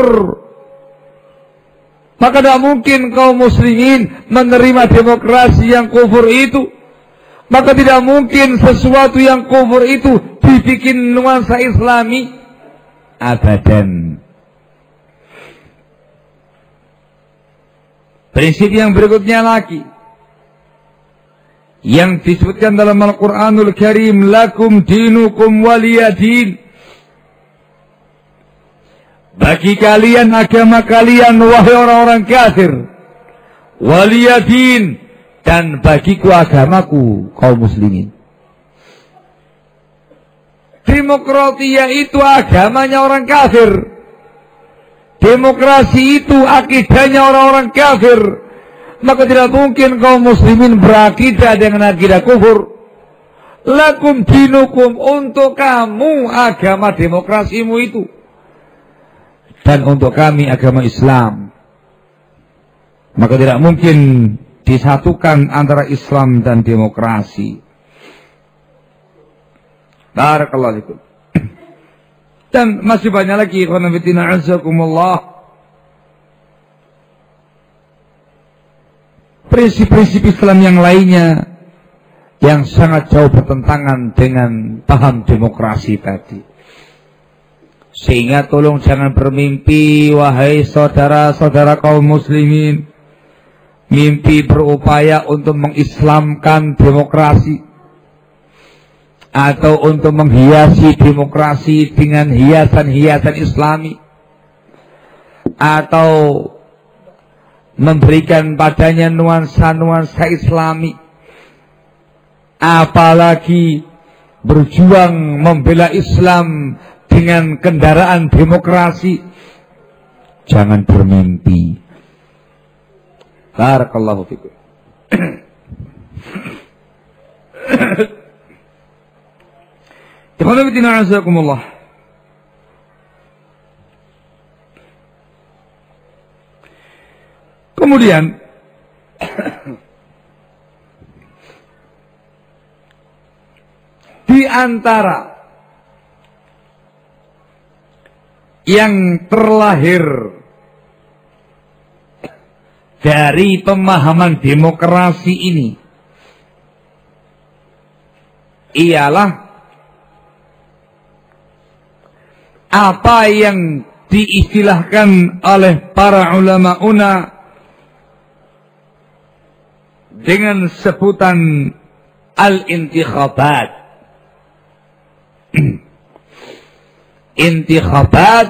maka tidak mungkin kaum muslimin menerima demokrasi yang kufur itu. Maka tidak mungkin sesuatu yang kufur itu dibikin nuansa Islami. Abadan. Prinsip yang berikutnya lagi, yang disebutkan dalam Al-Quranul Karim, lakum dinukum waliyadin. Bagi kalian agama kalian, wahai orang-orang kafir. Waliyadin. Dan bagiku agamaku, kaum muslimin. Demokratia itu agamanya orang kafir. Demokrasi itu akidahnya orang-orang kafir. Maka tidak mungkin kaum muslimin berakidah dengan akidah kufur. Lakum dinukum, untuk kamu agama demokrasimu itu. Dan untuk kami agama Islam. Maka tidak mungkin disatukan antara Islam dan demokrasi. Barakallahu fikum. Dan masih banyak lagi ikhwan fillah azakumullah, prinsip-prinsip Islam yang lainnya yang sangat jauh bertentangan dengan paham demokrasi tadi. Sehingga tolong jangan bermimpi, wahai saudara-saudara kaum muslimin, mimpi berupaya untuk mengislamkan demokrasi atau untuk menghiasi demokrasi dengan hiasan-hiasan Islami, atau memberikan padanya nuansa-nuansa Islami, apalagi berjuang membela Islam dengan kendaraan demokrasi. Jangan bermimpi. Barakallahu fikum. Kemudian di antara yang terlahir dari pemahaman demokrasi ini ialah apa yang diistilahkan oleh para ulama dengan sebutan al-intikhabat. Intikhabat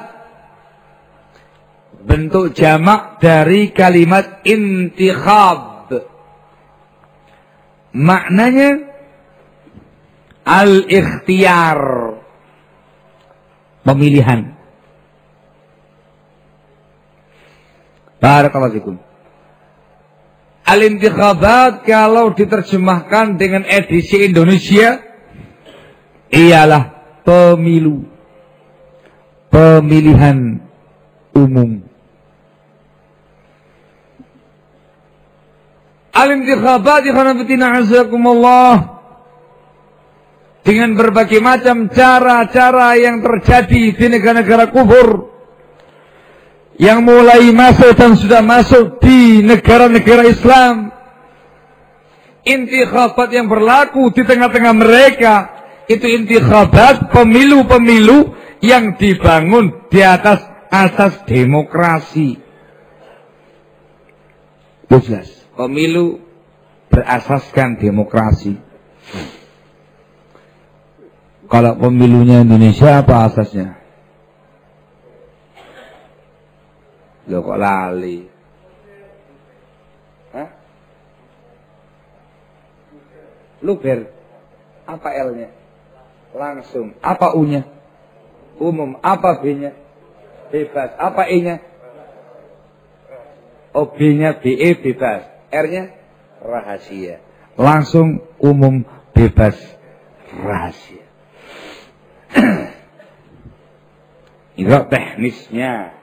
bentuk jamak dari kalimat intikhab. Maknanya al-ikhtiyar, pemilihan. Barakallahu fikum. Al-intikhabat kalau diterjemahkan dengan edisi Indonesia ialah pemilu, pemilihan umum. Al-intikhabat ikhwanafitina azakumullah, dengan berbagai macam cara-cara yang terjadi di negara-negara kufur, yang mulai masuk dan sudah masuk di negara-negara Islam. Intikhabat yang berlaku di tengah-tengah mereka itu intikhabat, pemilu-pemilu yang dibangun di atas asas demokrasi. Jelas, pemilu berasaskan demokrasi. Kalau pemilunya Indonesia apa asasnya? Loh kok lali? Hah? Luber. Apa L-nya? Langsung. Apa U-nya? Umum. Apa B-nya? Bebas. Apa E-nya? Oh, B-nya BE bebas. R-nya? Rahasia. Langsung, umum, bebas, rahasia. Itu teknisnya.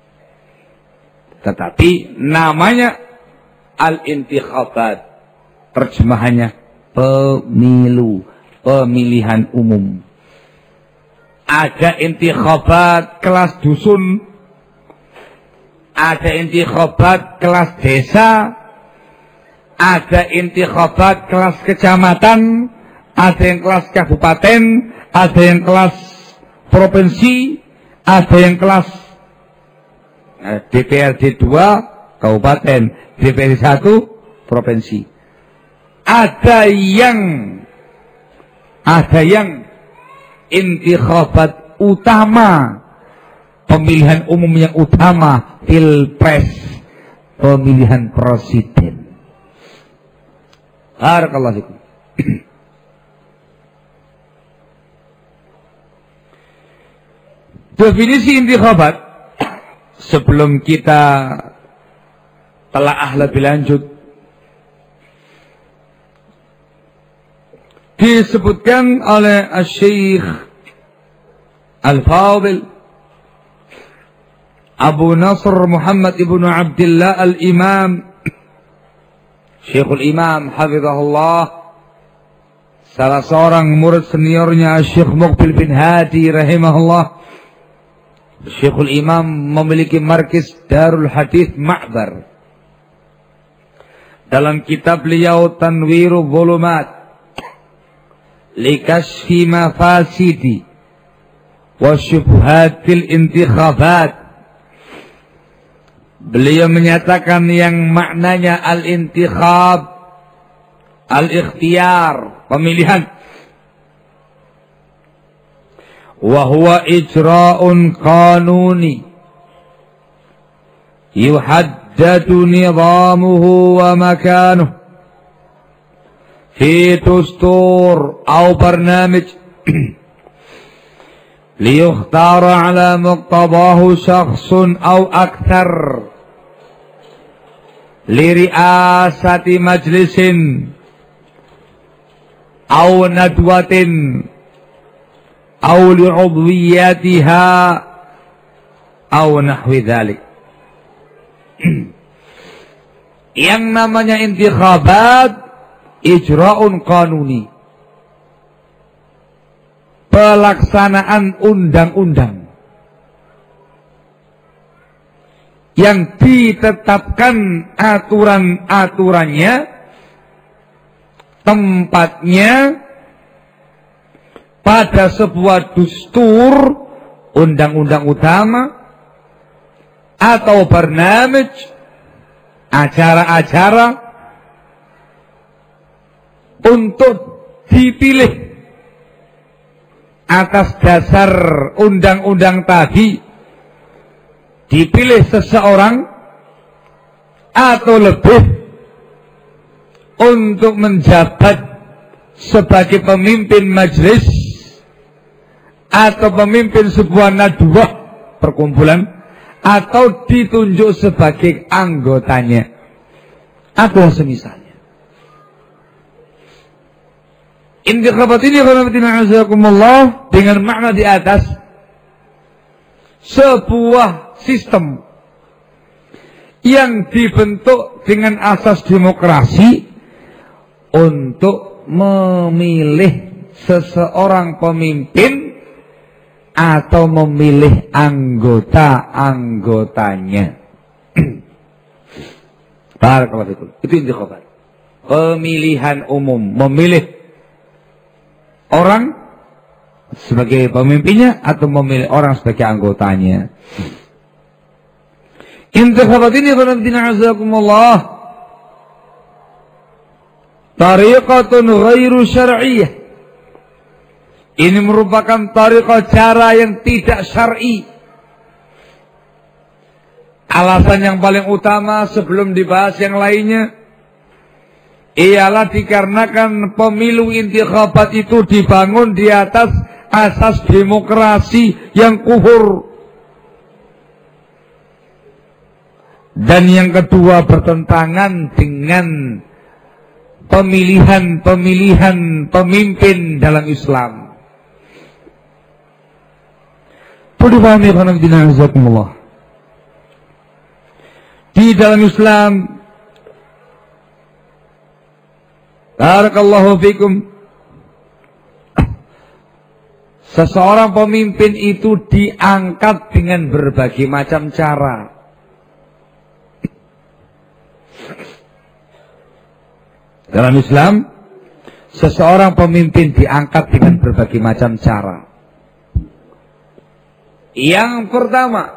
Tetapi namanya al-intikhabat, terjemahannya pemilu, pemilihan umum. Ada intikhabat kelas dusun, ada intikhabat kelas desa, ada intikhabat kelas kecamatan, ada yang kelas kabupaten, ada yang kelas provinsi, ada yang kelas DPRD 2 kabupaten, DPRD 1 provinsi. Ada yang intikhabat utama, pemilihan umum yang utama, pilpres, pemilihan presiden. Barakallahu fikum. Definisi intikhabat sebelum kita telaah lebih lanjut, disebutkan oleh Syekh Al-Fadil Abu Nasr Muhammad ibnu Abdullah Al-Imam, Syekhul Imam hafizahullah, salah seorang murid seniornya Syekh Muqbil bin Hadi rahimahullah. Syekhul Imam memiliki markis Darul Hadith Ma'bar. Dalam kitab beliau Tanwirul Zulumat likashfi mafasidi wa syubhatil intikhabat, beliau menyatakan yang maknanya al-intikhab, al-ikhtiyar, pemilihan. Wahuwa ijra'un qanuni yuhaddadu nizamuhu wa makanuh fi dustur aw barnamij liyukhtara ala muqtadahu shakhsun aw akthar liri'asati majlisin aw nadwatin aw li'udwiyatiha aw nahwi dhalik. Yang namanya intikhabat ijra'un qanuni, pelaksanaan undang-undang yang ditetapkan aturan-aturannya, tempatnya pada sebuah dustur, undang-undang utama, atau barnamij, acara-acara, untuk dipilih atas dasar undang-undang tadi, dipilih seseorang atau lebih untuk menjabat sebagai pemimpin majelis atau pemimpin sebuah nadwah, perkumpulan, atau ditunjuk sebagai anggotanya atau semisalnya. Intikhabat ini dengan makna di atas sebuah sistem yang dibentuk dengan asas demokrasi untuk memilih seseorang pemimpin atau memilih anggota-anggotanya. Barakallahu fikum. Itu intikhabat. Pemilihan umum, memilih orang sebagai pemimpinnya atau memilih orang sebagai anggotanya. Intikhabat ini khonamtina azakumullah tariqatun ghairu syar'iyyah. Ini merupakan tariqah cara yang tidak syar'i. Alasan yang paling utama sebelum dibahas yang lainnya ialah dikarenakan pemilu intikhabat itu dibangun di atas asas demokrasi yang kufur. Dan yang kedua bertentangan dengan pemilihan pemimpin dalam Islam. Perlu dipahami khonamdina'azakumullah. Di dalam Islam, barakallahu fikum, seseorang pemimpin itu diangkat dengan berbagai macam cara. Dalam Islam, seseorang pemimpin diangkat dengan berbagai macam cara. Yang pertama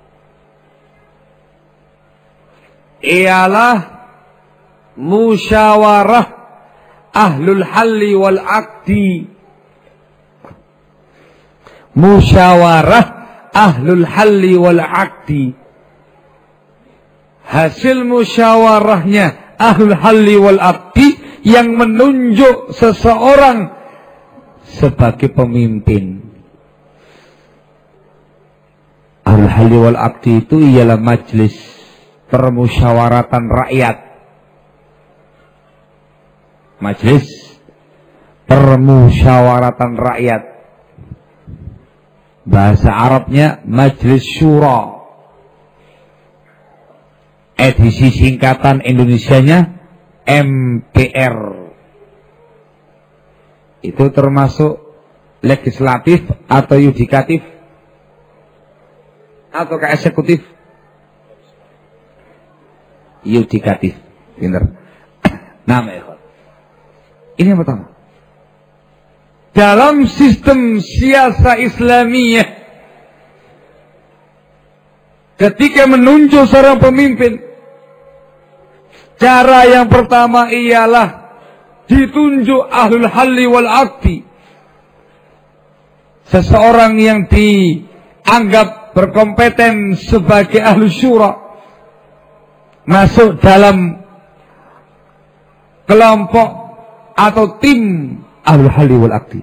ialah musyawarah ahlul halli wal aqdi. Musyawarah ahlul halli wal aqdi. Hasil musyawarahnya ahlul halli wal aqdi yang menunjuk seseorang sebagai pemimpin. Ahlul halli wal aqdi itu ialah majlis permusyawaratan rakyat. Majlis permusyawaratan rakyat. Bahasa Arabnya majlis syura. Edisi singkatan Indonesianya MPR. Itu termasuk legislatif atau yudikatif atau eksekutif? Yudikatif. Benar. Nama ikhwan. Ini yang pertama. Dalam sistem siasa Islamiyah, ketika menunjuk seorang pemimpin, cara yang pertama ialah ditunjuk ahlul halli wal aqdi. Seseorang yang dianggap berkompeten sebagai ahlu syura masuk dalam kelompok atau tim ahlul halli wal aqdi.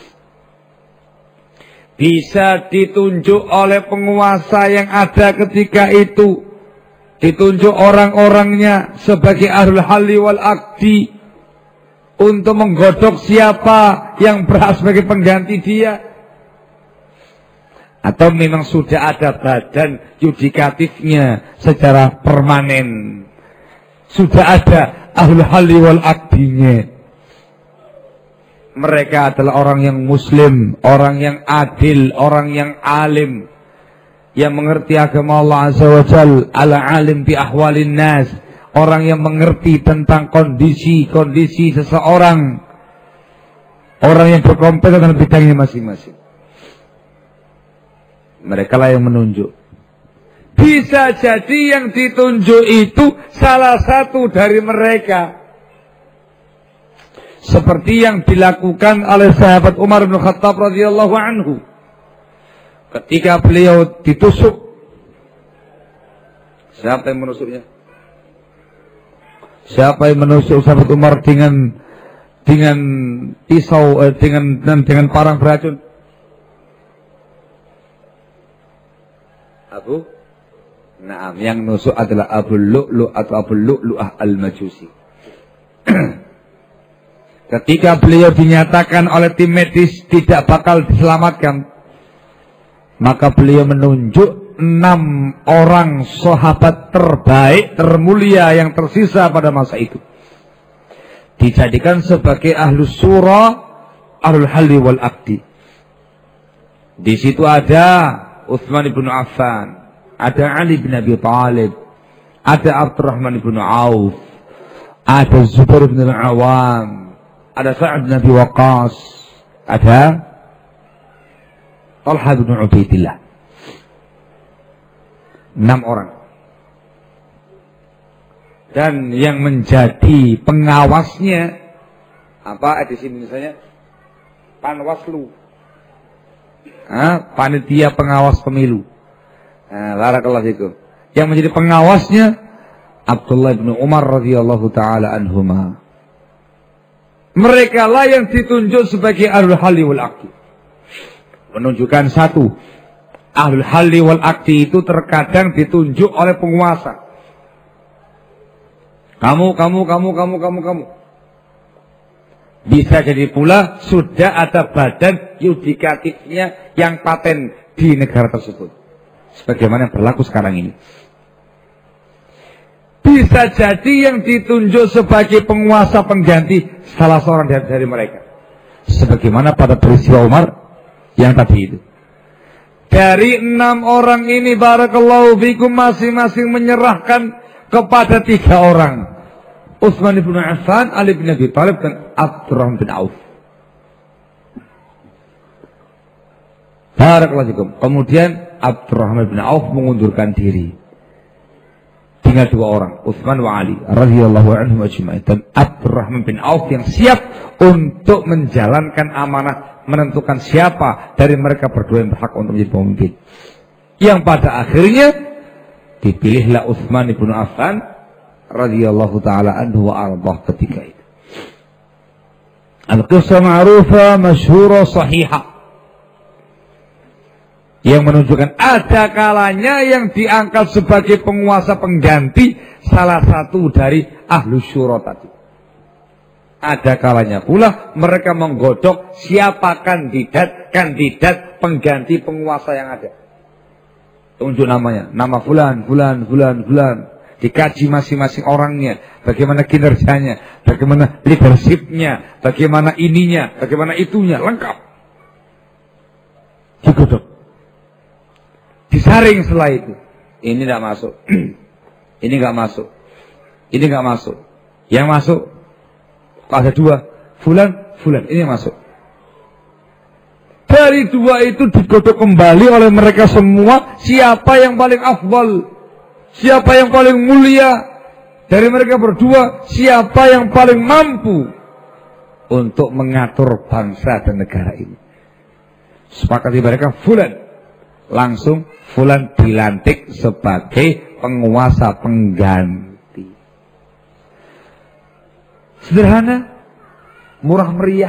Bisa ditunjuk oleh penguasa yang ada ketika itu, ditunjuk orang-orangnya sebagai ahlul halli wal aqdi untuk menggodok siapa yang berhak sebagai pengganti dia. Atau memang sudah ada badan yudikatifnya secara permanen. Sudah ada ahlul halli wal aqdinya. Mereka adalah orang yang muslim, orang yang adil, orang yang alim, yang mengerti agama Allah Azza wa Jal, ala alim bi ahwalin nas, orang yang mengerti tentang kondisi-kondisi seseorang, orang yang berkompeten dalam bidangnya masing-masing. Mereka lah yang menunjuk. Bisa jadi yang ditunjuk itu salah satu dari mereka. Seperti yang dilakukan oleh sahabat Umar bin Khattab radhiyallahu anhu. Ketika beliau ditusuk. Siapa yang menusuknya? Siapa yang menusuk sahabat Umar dengan pisau, dengan parang beracun? Nah, yang nusuk adalah Abu Lu'lu' atau Abu Lu'lu'ah al-Majusi. Ketika beliau dinyatakan oleh tim medis tidak bakal diselamatkan, maka beliau menunjuk 6 orang sahabat terbaik, termulia yang tersisa pada masa itu, dijadikan sebagai ahlus syura, ahlul halli wal aqdi. Di situ ada Utsman bin Affan, ada Ali bin Abi Thalib, ada Abdurrahman bin Auf, ada Zubair bin Al-Awam, ada Sa'ad bin Abi Waqqas, ada Talha bin Ubaidillah. 6 orang. Dan yang menjadi pengawasnya apa di sini misalnya Panwaslu, panitia pengawas pemilu. Barakallahu fikum. Yang menjadi pengawasnya Abdullah bin Umar radhiyallahu taala anhuma. Mereka lah yang ditunjuk sebagai ahlul halli wal aqdi. Menunjukkan satu, ahlul halli wal aqdi itu terkadang ditunjuk oleh penguasa. Kamu. Bisa jadi pula sudah ada badan yudikatifnya yang paten di negara tersebut. Sebagaimana yang berlaku sekarang ini. Bisa jadi yang ditunjuk sebagai penguasa pengganti salah seorang dari mereka. Sebagaimana pada peristiwa Umar yang tadi itu. Dari 6 orang ini barakallahu fikum masing-masing menyerahkan kepada 3 orang. Utsman bin Affan, Ali bin Abi Thalib dan Abdurrahman bin Auf. Barakallahu fikum. Kemudian Abdurrahman bin Auf mengundurkan diri. Tinggal 2 orang, Utsman wa Ali radhiyallahu anhum ajma'in, dan Abdurrahman bin Auf yang siap untuk menjalankan amanah menentukan siapa dari mereka berdua yang berhak untuk menjadi pemimpin. Yang pada akhirnya dipilihlah Utsman bin Affan radhiyallahu taala anhu wa ardhah ketika itu. Al-qissah ma'rufah, masyhurah, sahihah. Yang menunjukkan ada kalanya yang diangkat sebagai penguasa pengganti salah satu dari ahlu syura tadi. Ada kalanya pula mereka menggodok siapa kandidat pengganti penguasa yang ada. Tunjuk namanya, nama fulan. Dikaji masing-masing orangnya, bagaimana kinerjanya, bagaimana leadershipnya, bagaimana ininya, bagaimana itunya, lengkap. Digodok. Disaring setelah itu. Ini tidak masuk. Ini nggak masuk. Ini nggak masuk. Yang masuk ada 2. Fulan. Ini yang masuk. Dari 2 itu digodok kembali oleh mereka semua. Siapa yang paling afdal? Siapa yang paling mulia? Dari mereka berdua, siapa yang paling mampu untuk mengatur bangsa dan negara ini? Sepakati mereka fulan. Langsung fulan dilantik sebagai penguasa pengganti. Sederhana, murah meriah.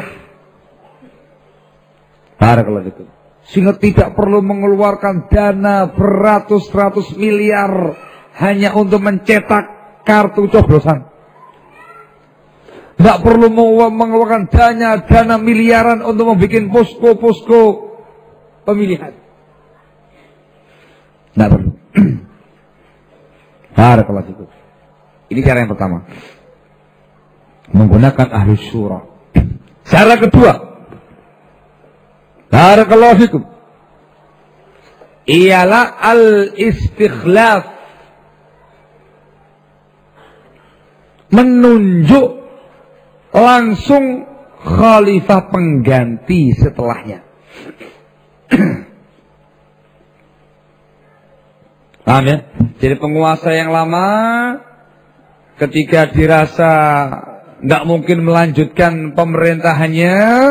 Barakallahu fikum. Sehingga tidak perlu mengeluarkan dana beratus-ratus miliar hanya untuk mencetak kartu coblosan. Tidak perlu mengeluarkan dana miliaran untuk membuat posko-posko pemilihan. Tidak perlu. Barakallahu fikum. Ini cara yang pertama. Menggunakan ahli syura. Cara kedua. Barakallahu fikum. Ialah al-istikhlaf. Menunjuk langsung khalifah pengganti setelahnya. Paham ya? Jadi penguasa yang lama ketika dirasa tidak mungkin melanjutkan pemerintahannya,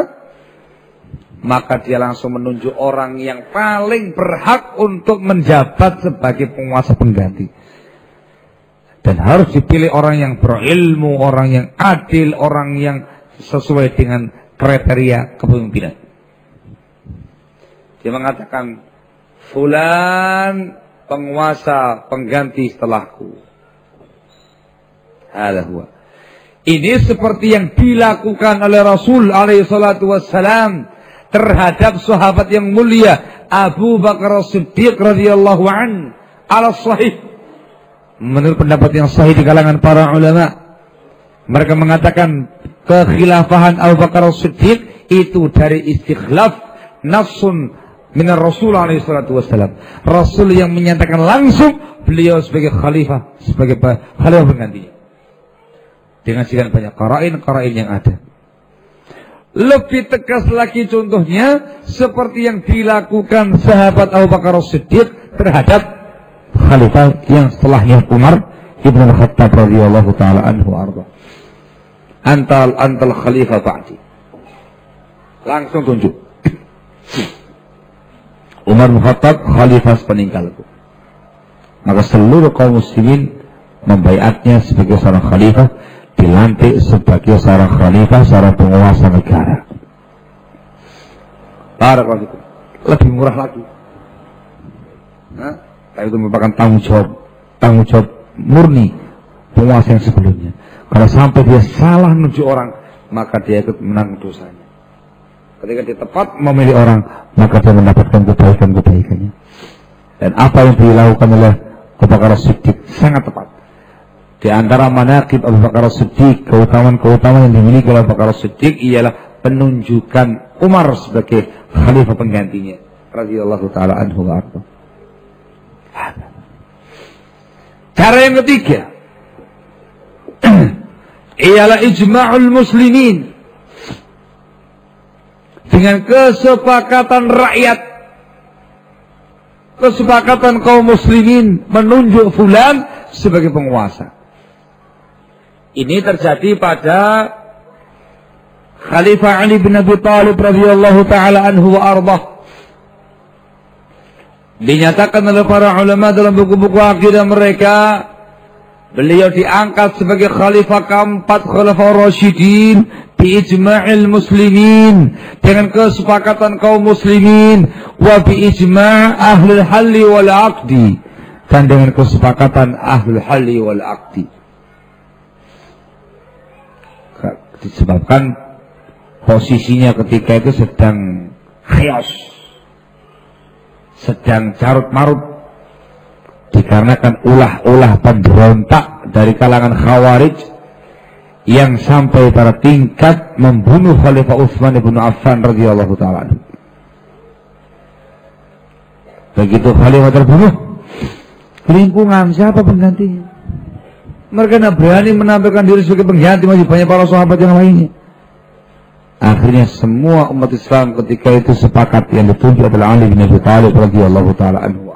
maka dia langsung menunjuk orang yang paling berhak untuk menjabat sebagai penguasa pengganti. Dan harus dipilih orang yang berilmu, orang yang adil, orang yang sesuai dengan kriteria kepemimpinan. Dia mengatakan, fulan penguasa pengganti setelahku. Hadza huwa. Ini seperti yang dilakukan oleh Rasul alaihi salatu wassalam terhadap sahabat yang mulia Abu Bakar As-Siddiq radhiyallahu an ala sahih. Menurut pendapat yang sahih di kalangan para ulama, mereka mengatakan kekhilafahan Abu Bakar As-Siddiq itu dari istikhlaf nafsun minar Rasul alaihi salatu wassalam. Rasul yang menyatakan langsung beliau sebagai khalifah, sebagai khalifah penggantinya. Dengan sekian banyak qara'in yang ada. Lebih tegas lagi contohnya seperti yang dilakukan sahabat Abu Bakar As-Siddiq terhadap khalifah yang setelahnya Umar ibn al-Khattab radhiyallahu taala anhu arda. Antal khalifah ba'di. Langsung tunjuk. Umar bin Khattab khalifah peninggalku. Maka seluruh kaum muslimin membaiatnya sebagai seorang khalifah, dilantik sebagai seorang khalifah, seorang penguasa negara. Barakallahu. Lebih murah lagi. Itu merupakan tanggung jawab murni penguasa yang sebelumnya. Kalau sampai dia salah menunjuk orang, maka dia ikut menanggung dosanya. Ketika dia tepat memilih orang, maka dia mendapatkan kebaikan-kebaikannya. Dan apa yang dilakukan oleh Abu Bakar As-Siddiq sangat tepat. Di antara manaqib Abu Bakar As-Siddiq, keutamaan yang dimiliki oleh Abu Bakar As-Siddiq ialah penunjukan Umar sebagai khalifah penggantinya radhiyallahu taala anhu wa arda. Cara yang ketiga ialah ijma'ul muslimin, dengan kesepakatan rakyat, kesepakatan kaum muslimin menunjuk fulan sebagai penguasa. Ini terjadi pada Khalifah Ali bin Abi Thalib radhiyallahu taala anhu wa ardah. Dinyatakan oleh para ulama dalam buku-buku akidah mereka, beliau diangkat sebagai khalifah keempat Khulafaur Rasyidin bi ijma'il muslimin, dengan kesepakatan kaum muslimin, wa bi ijma' ahlul halli wal aqdi, dan dengan kesepakatan ahlul halli wal aqdi. Disebabkan posisinya ketika itu sedang chaos, sedang carut-marut, dikarenakan ulah-ulah pemberontak dari kalangan Khawarij yang sampai pada tingkat membunuh Khalifah Utsman bin Affan radhiyallahu taala. Begitu Khalifah terbunuh, lingkungan siapa penggantinya? Mereka tidak berani menampilkan diri sebagai pengganti, masih banyak para sahabat yang lainnya. Akhirnya semua umat Islam ketika itu sepakat yang ditunjuk adalah Ali bin Abi Thalib radhiyallahu taala anhu.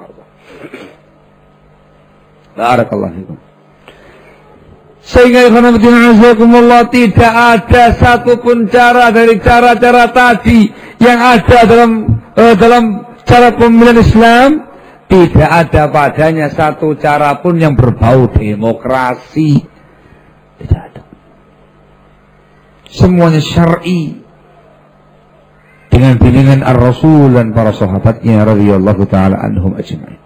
Barakallahu fikum. Sehingga azakumullah, tidak ada satupun cara dari cara-cara tadi yang ada dalam cara pemilihan Islam, tidak ada padanya satu cara pun yang berbau demokrasi. Tidak ada. Semuanya syar'i dengan bimbingan Ar-Rasul dan para sahabatnya radhiyallahu taala anhum ajma'in.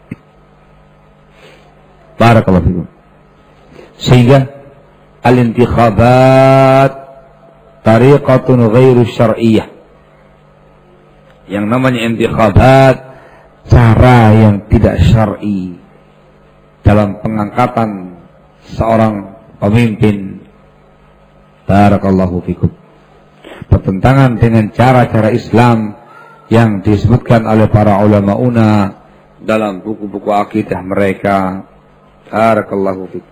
Barakallahu fikum. Sehingga al-intikhabat tariqatun ghairu syar'iyyah. Yang namanya intikhabat, cara yang tidak syar'i dalam pengangkatan seorang pemimpin. Barakallahu fikum. Bertentangan dengan cara-cara Islam yang disebutkan oleh para ulama dalam buku-buku akidah mereka. Barakallahu fikum.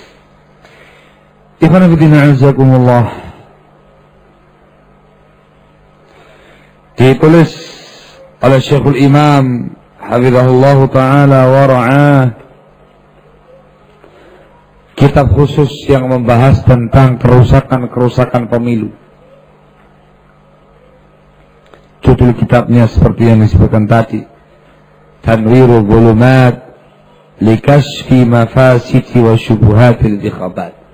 Ikhwan fillah azakumullah. Ditulis oleh Syekhul Imam hafizahullah taala wa ra'ah, kitab khusus yang membahas tentang kerusakan-kerusakan pemilu. Judul kitabnya seperti yang disebutkan tadi, Tanwirul Dhulumat likashfi mafasidi wa syubuhatil intikhabat.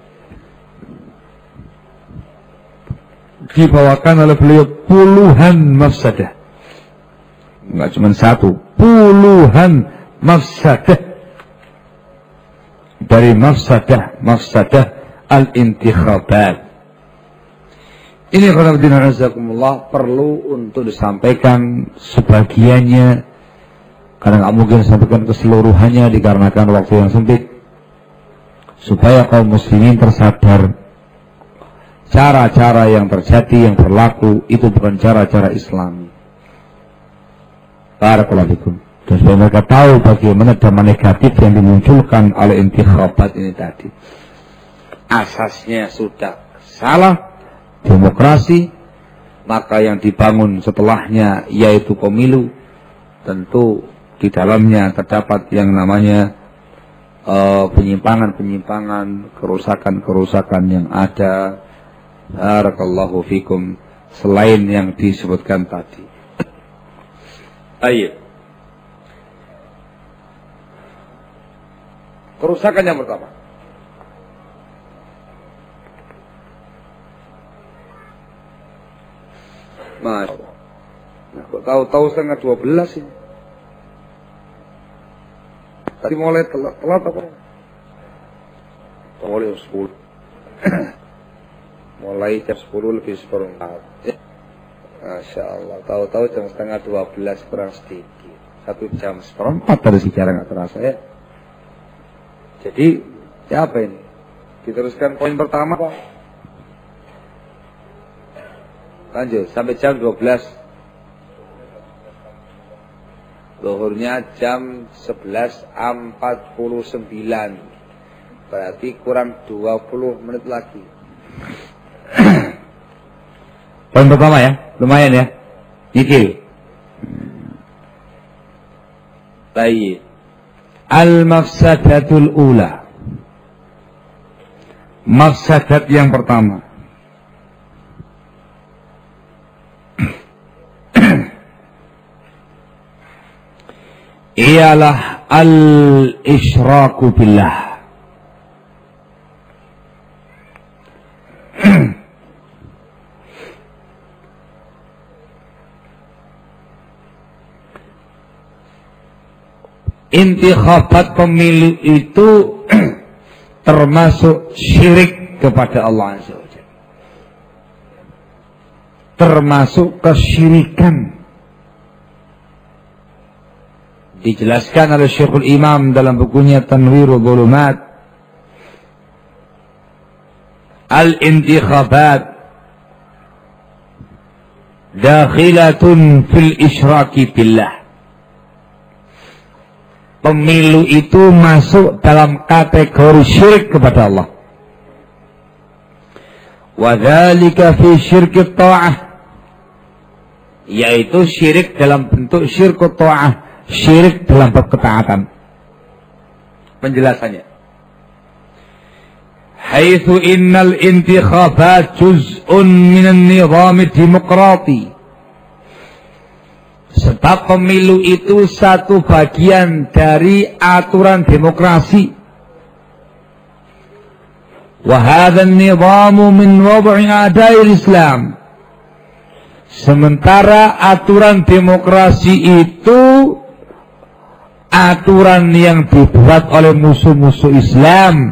Dibawakan oleh beliau puluhan mafsadah, enggak cuma satu, puluhan mafsadah dari mafsadah al-intikhabat. Ini khonafidina azakumullah perlu untuk disampaikan sebagiannya, karena nggak mungkin disampaikan keseluruhannya dikarenakan waktu yang sempit, supaya kaum muslimin tersadar cara-cara yang terjadi, yang berlaku itu bukan cara-cara Islami. Barakallahu fikum. Dan supaya mereka tahu bagaimana dampak negatif yang dimunculkan oleh intikhabat ini tadi. Asasnya sudah salah, demokrasi, maka yang dibangun setelahnya yaitu pemilu, tentu di dalamnya terdapat yang namanya penyimpangan-penyimpangan, kerusakan-kerusakan yang ada. Barakallahu fikum, selain yang disebutkan tadi. Ayo. Kerusakan yang pertama, Masya Allah. Nah, kok tahu-tahu setengah 12 ini. Tadi mulai telat apa? Mulai 10. Mulai jam 10 lebih seperempat. Masya Allah. Tahu-tahu jam setengah 12 kurang sedikit. 1 jam seperempat dari sejarah nggak terasa ya. Jadi, siapa ini? Diteruskan poin pertama Pak. Lanjut sampai jam 12. Zuhurnya jam 11.49. Berarti kurang 20 menit lagi. Poin pertama ya, lumayan ya. Nyicil. Baik. Al-mafsadatul ula. Mafsadat yang pertama. Ialah al-isyraku billah. Intikhabat pemilu itu termasuk syirik kepada Allah Azza wa Jalla. Termasuk kesyirikan. Dijelaskan oleh Syekhul Imam dalam bukunya Tanwirul Dhulumat. Al-intikhabat dakhilatun fil isyraki billah. Pemilu itu masuk dalam kategori syirik kepada Allah. Wa dzalika fi syirki ta'ah, yaitu syirik dalam bentuk syirku ta'ah, syirik dalam bab ketaatan. Penjelasannya, haitsu innal intikhabat juz'un minan nizam demokrati. Sebab pemilu itu satu bagian dari aturan demokrasi. Wa hadzal nizamu min wad'i a'da'il Islam. Sementara aturan demokrasi itu aturan yang dibuat oleh musuh-musuh Islam.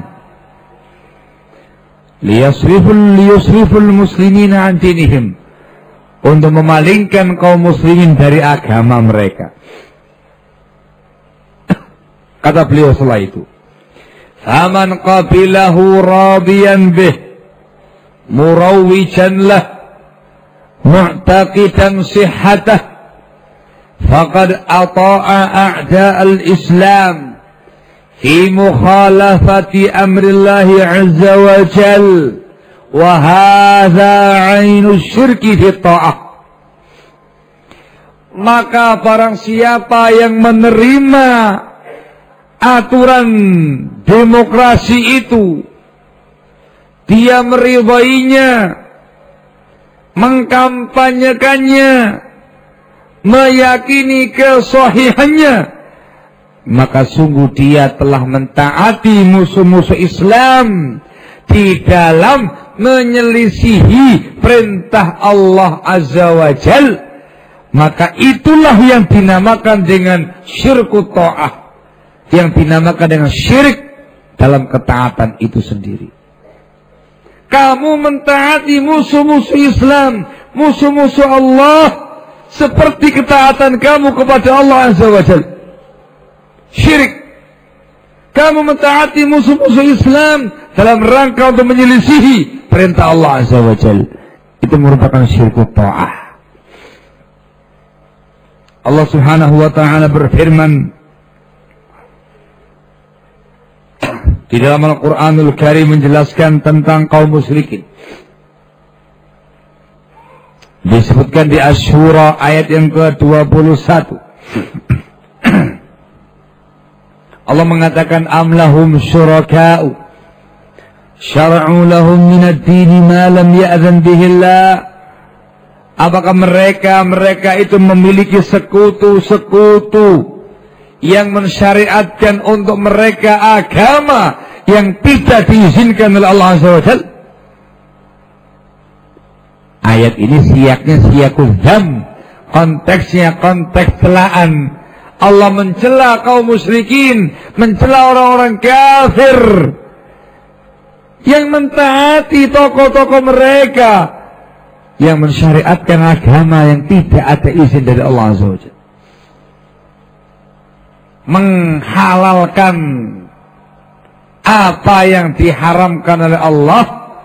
Liyusriful muslimina an dinihim. Untuk memalingkan kaum muslimin dari agama mereka. Kata beliau setelah itu, faman qabilahu radiyan bih murawwijan lah mu'taqidan sihhatah faqad ata'a a'da' al-islam fi mukhalafati amrillahi azza wa jalla. Wa hadza 'ainu syirki fi ta'ah. Maka barang siapa yang menerima aturan demokrasi itu, dia meridainya, mengkampanyekannya, meyakini kesahihannya, maka sungguh dia telah mentaati musuh-musuh Islam di dalam menyelisihi perintah Allah Azza wa Jal. Maka itulah yang dinamakan dengan syirku ta'ah, yang dinamakan dengan syirik dalam ketaatan itu sendiri. Kamu mentaati musuh-musuh Islam, musuh-musuh Allah, seperti ketaatan kamu kepada Allah Azza wa Jalla. Syirik. Kamu mentaati musuh-musuh Islam dalam rangka untuk menyelisihi perintah Allah Azza wa Jalla. Itu merupakan syirik ta'ah. Allah Subhanahu wa ta'ala berfirman di dalam Al-Quranul Karim menjelaskan tentang kaum musyrikin. Disebutkan di Asy-Syura ayat yang ke-21. Allah mengatakan am lahum syuraka'u syara'u lahum minad dini ma lam ya'zan bihillah. Apakah mereka itu memiliki sekutu-sekutu yang mensyariatkan untuk mereka agama yang tidak diizinkan oleh Allah Azza wa Jalla? Ayat ini siyaknya siyakul dzam, konteksnya konteks celaan. Allah mencela kaum musyrikin, mencela orang-orang kafir yang mentaati tokoh-tokoh mereka yang mensyariatkan agama yang tidak ada izin dari Allah Azza wa Jalla, menghalalkan apa yang diharamkan oleh Allah,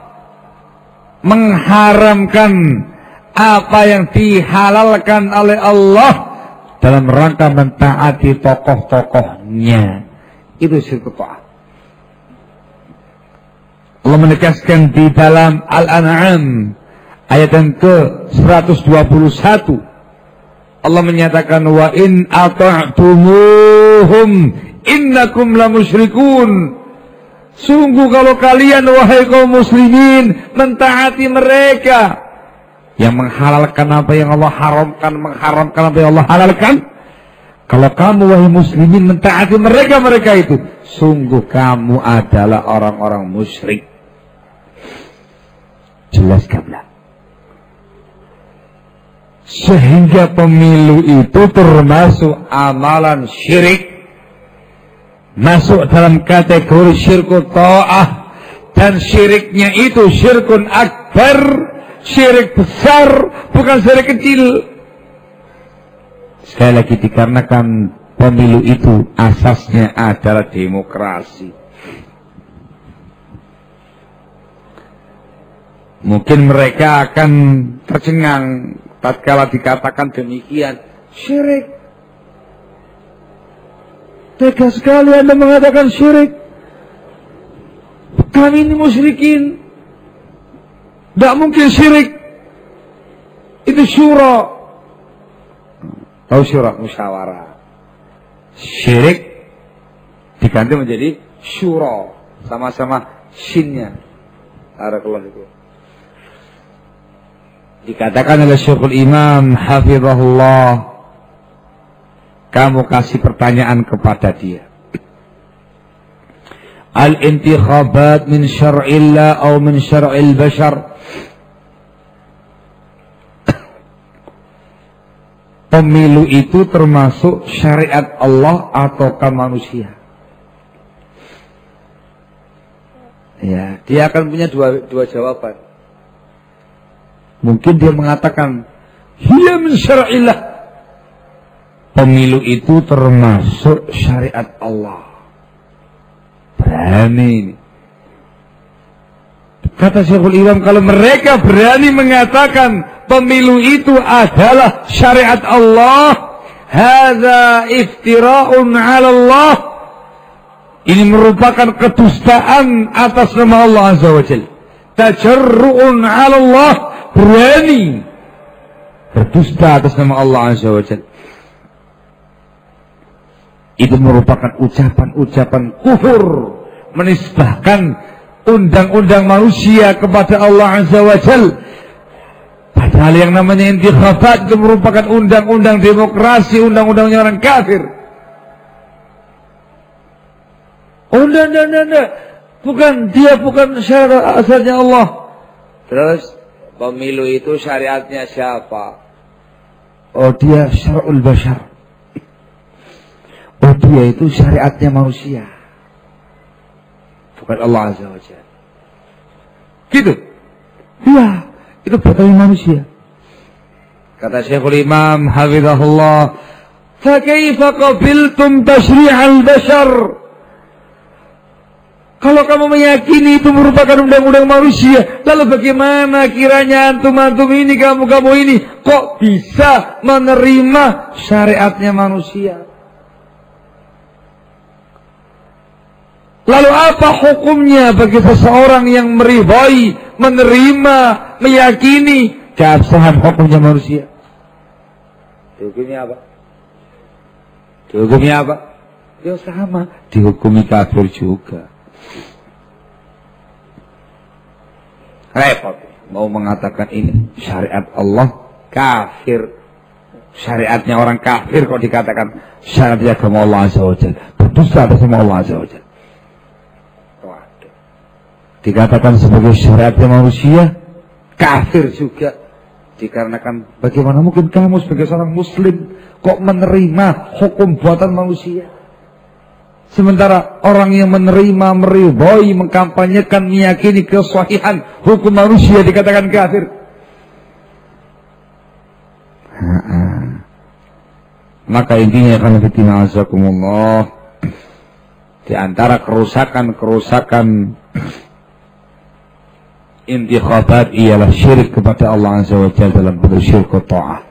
mengharamkan apa yang dihalalkan oleh Allah dalam rangka mentaati tokoh-tokohnya. Itu syirik ta'ah. Allah menegaskan di dalam Al-An'am ayat yang ke-121. Allah menyatakan wa in ata'tumuhum innakum lamusyrikun. Sungguh kalau kalian wahai kaum muslimin mentaati mereka yang menghalalkan apa yang Allah haramkan, mengharamkan apa yang Allah halalkan, kalau kamu wahai muslimin mentaati mereka itu, sungguh kamu adalah orang-orang musyrik. Jelas kablah. Sehingga pemilu itu termasuk amalan syirik, masuk dalam kategori syirkut ta'ah, dan syiriknya itu syirkun akbar, syirik besar, bukan syirik kecil. Sekali lagi dikarenakan pemilu itu asasnya adalah demokrasi. Mungkin mereka akan tercengang tatkala dikatakan demikian, syirik. Tega sekali Anda mengatakan syirik. Kami ini musyrikin. Tidak mungkin syirik. Itu syura. Tahu syura? Musyawarah. Syirik diganti menjadi syura. Sama-sama shinnya. Barakallahu fikum. Dikatakan oleh Syekhul Imam hafizahullah, kamu kasih pertanyaan kepada dia. Al-intikhabat min syar'illah atau min syar'il bashar. Pemilu itu termasuk syariat Allah ataukah manusia? Ya, dia akan punya dua jawaban. Mungkin dia mengatakan, hiya min syar'illah. Pemilu itu termasuk syariat Allah. Berani. Kata Syekhul Imam, kalau mereka berani mengatakan pemilu itu adalah syariat Allah, hadza iftira'un 'ala Allah. Ini merupakan kedustaan atas nama Allah Azza wa Jalla. Tajarru'un 'ala Allah, berani berdusta atas nama Allah Azza wa Jalla. Itu merupakan ucapan-ucapan kufur, menisbahkan undang-undang manusia kepada Allah Azza wa Jalla. Padahal yang namanya intikhabat itu merupakan undang-undang demokrasi, undang-undangnya orang kafir. Oh, enggak. Bukan syariat asalnya Allah. Terus pemilu itu syariatnya siapa? Oh, dia syar'ul bashar. Oh dia itu syariatnya manusia, bukan Allah Azza wa Jalla. Gitu. Ya, itu batanya manusia. Kata Syekhul Imam hafizahullah, fa kaifa qabiltum tasyri'al bashar? Kalau kamu meyakini itu merupakan undang-undang manusia, lalu bagaimana kiranya antum-antum ini, kamu-kamu ini kok bisa menerima syariatnya manusia? Lalu apa hukumnya bagi seseorang yang meridhai, menerima, meyakini keabsahan hukumnya manusia? Dihukumi apa? Dihukumi apa? Ya sama, dihukumi kafir juga. Repot mau mengatakan ini syariat Allah, kafir. Syariatnya orang kafir kok dikatakan syariat agama Allah Azza wa Jalla, berdusta atas nama Allah Azza wa Jalla. Dikatakan sebagai syariatnya manusia, kafir juga. Dikarenakan bagaimana mungkin kamu sebagai seorang muslim kok menerima hukum buatan manusia? Sementara orang yang menerima, meridhai, mengkampanyekan, meyakini kesahihan hukum manusia dikatakan kafir. Maka intinya kalau fitina azakumullah, di antara kerusakan intikhabat ialah syirik kepada Allah Azza wa Jalla dalam bentuk syirik ta'ah.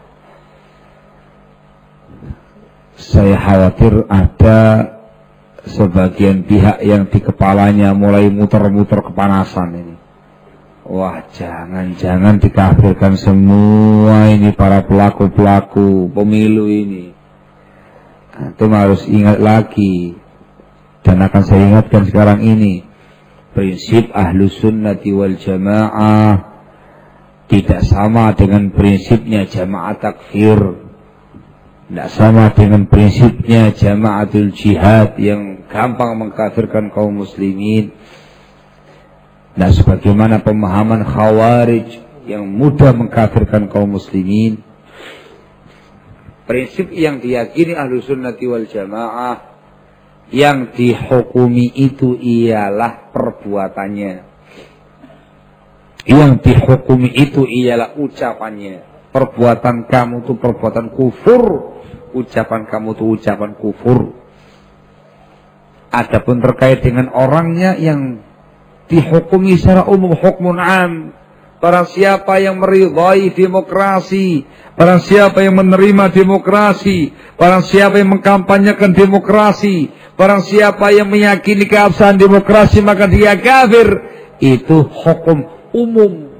Saya khawatir ada sebagian pihak yang di kepalanya mulai muter-muter kepanasan ini. Wah, jangan-jangan dikafirkan semua ini para pelaku-pelaku pemilu ini. Antum harus ingat lagi, dan akan saya ingatkan sekarang ini, prinsip Ahlus Sunnati wal Jamaah tidak sama dengan prinsipnya Jamaah Takfir. Tidak sama dengan prinsipnya Jamaatul Jihad yang gampang mengkafirkan kaum muslimin. Nah, sebagaimana pemahaman Khawarij yang mudah mengkafirkan kaum muslimin. Prinsip yang diyakini Ahlus Sunnati wal Jamaah, yang dihukumi itu ialah perbuatannya. Yang dihukumi itu ialah ucapannya. Perbuatan kamu itu perbuatan kufur, ucapan kamu itu ucapan kufur. Adapun terkait dengan orangnya yang dihukumi secara umum hukmun am, barang siapa yang meridhai demokrasi, barang siapa yang menerima demokrasi, barang siapa yang mengkampanyekan demokrasi, barang siapa yang meyakini keabsahan demokrasi, maka dia kafir. Itu hukum umum.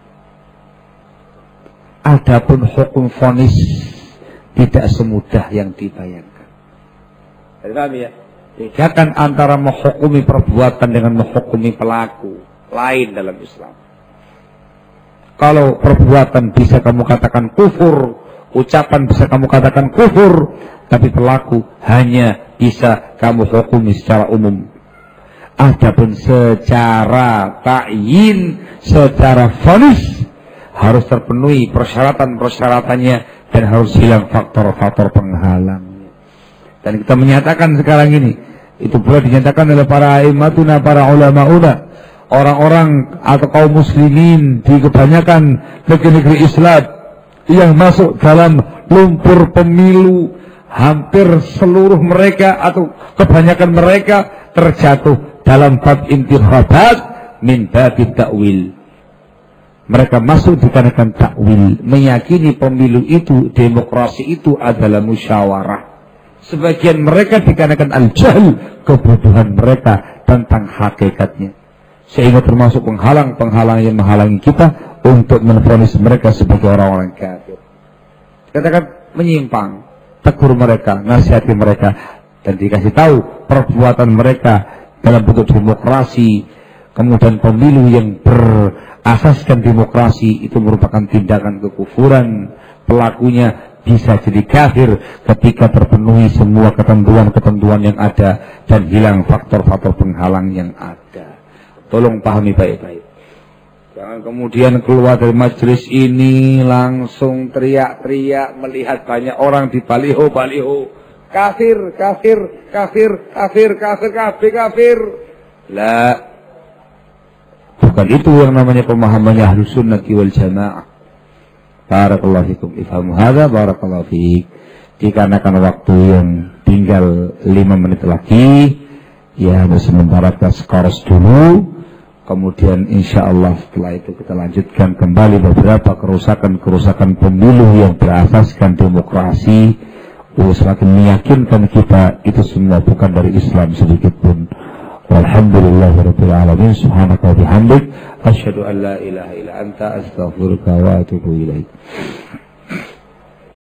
Adapun hukum vonis tidak semudah yang dibayangkan. Paham ya? Bedakan antara menghukumi perbuatan dengan menghukumi pelaku, lain dalam Islam. Kalau perbuatan bisa kamu katakan kufur, ucapan bisa kamu katakan kufur, tapi pelaku hanya bisa kamu hukumi secara umum. Adapun secara ta'yin, secara vonis, harus terpenuhi persyaratan-persyaratannya dan harus hilang faktor-faktor penghalangnya. Dan kita menyatakan sekarang ini, itu pula dinyatakan oleh para imamuna, para ulama-una, orang-orang atau kaum muslimin di kebanyakan negeri-negeri Islam yang masuk dalam lumpur pemilu, hampir seluruh mereka atau kebanyakan mereka terjatuh dalam bab intikhabat min babit ta'wil. Mereka masuk dikarenakan takwil, meyakini pemilu itu, demokrasi itu adalah musyawarah. Sebagian mereka dikarenakan al-jahl, kebodohan mereka tentang hakikatnya. Sehingga termasuk penghalang-penghalang yang menghalangi kita untuk menvonis mereka sebagai orang-orang kafir. Katakan menyimpang, tegur mereka, nasihati mereka, dan dikasih tahu perbuatan mereka dalam bentuk demokrasi, kemudian pemilu yang berasaskan demokrasi itu merupakan tindakan kekufuran. Pelakunya bisa jadi kafir ketika terpenuhi semua ketentuan-ketentuan yang ada dan hilang faktor-faktor penghalang yang ada. Tolong pahami baik-baik. Jangan kemudian keluar dari majelis ini langsung teriak-teriak melihat banyak orang di baliho-baliho kafir, kafir. La, bukan itu yang namanya pemahamannya Ahlus Sunnah wal Jamaah. Barakallahu fikum. Ifhamu hadza, barakallahu fiik. Dikarenakan waktu yang tinggal 5 menit lagi, ya harus sementara kita skors dulu. Kemudian insya Allah setelah itu kita lanjutkan kembali beberapa kerusakan pemilu yang berasaskan demokrasi. Semakin meyakinkan kita itu semua bukan dari Islam sedikit pun. Walhamdulillahirabbil alamin. Subhanaka wa bihamdik asyhadu an la ilaha illa anta astaghfiruka wa atubu ilaik.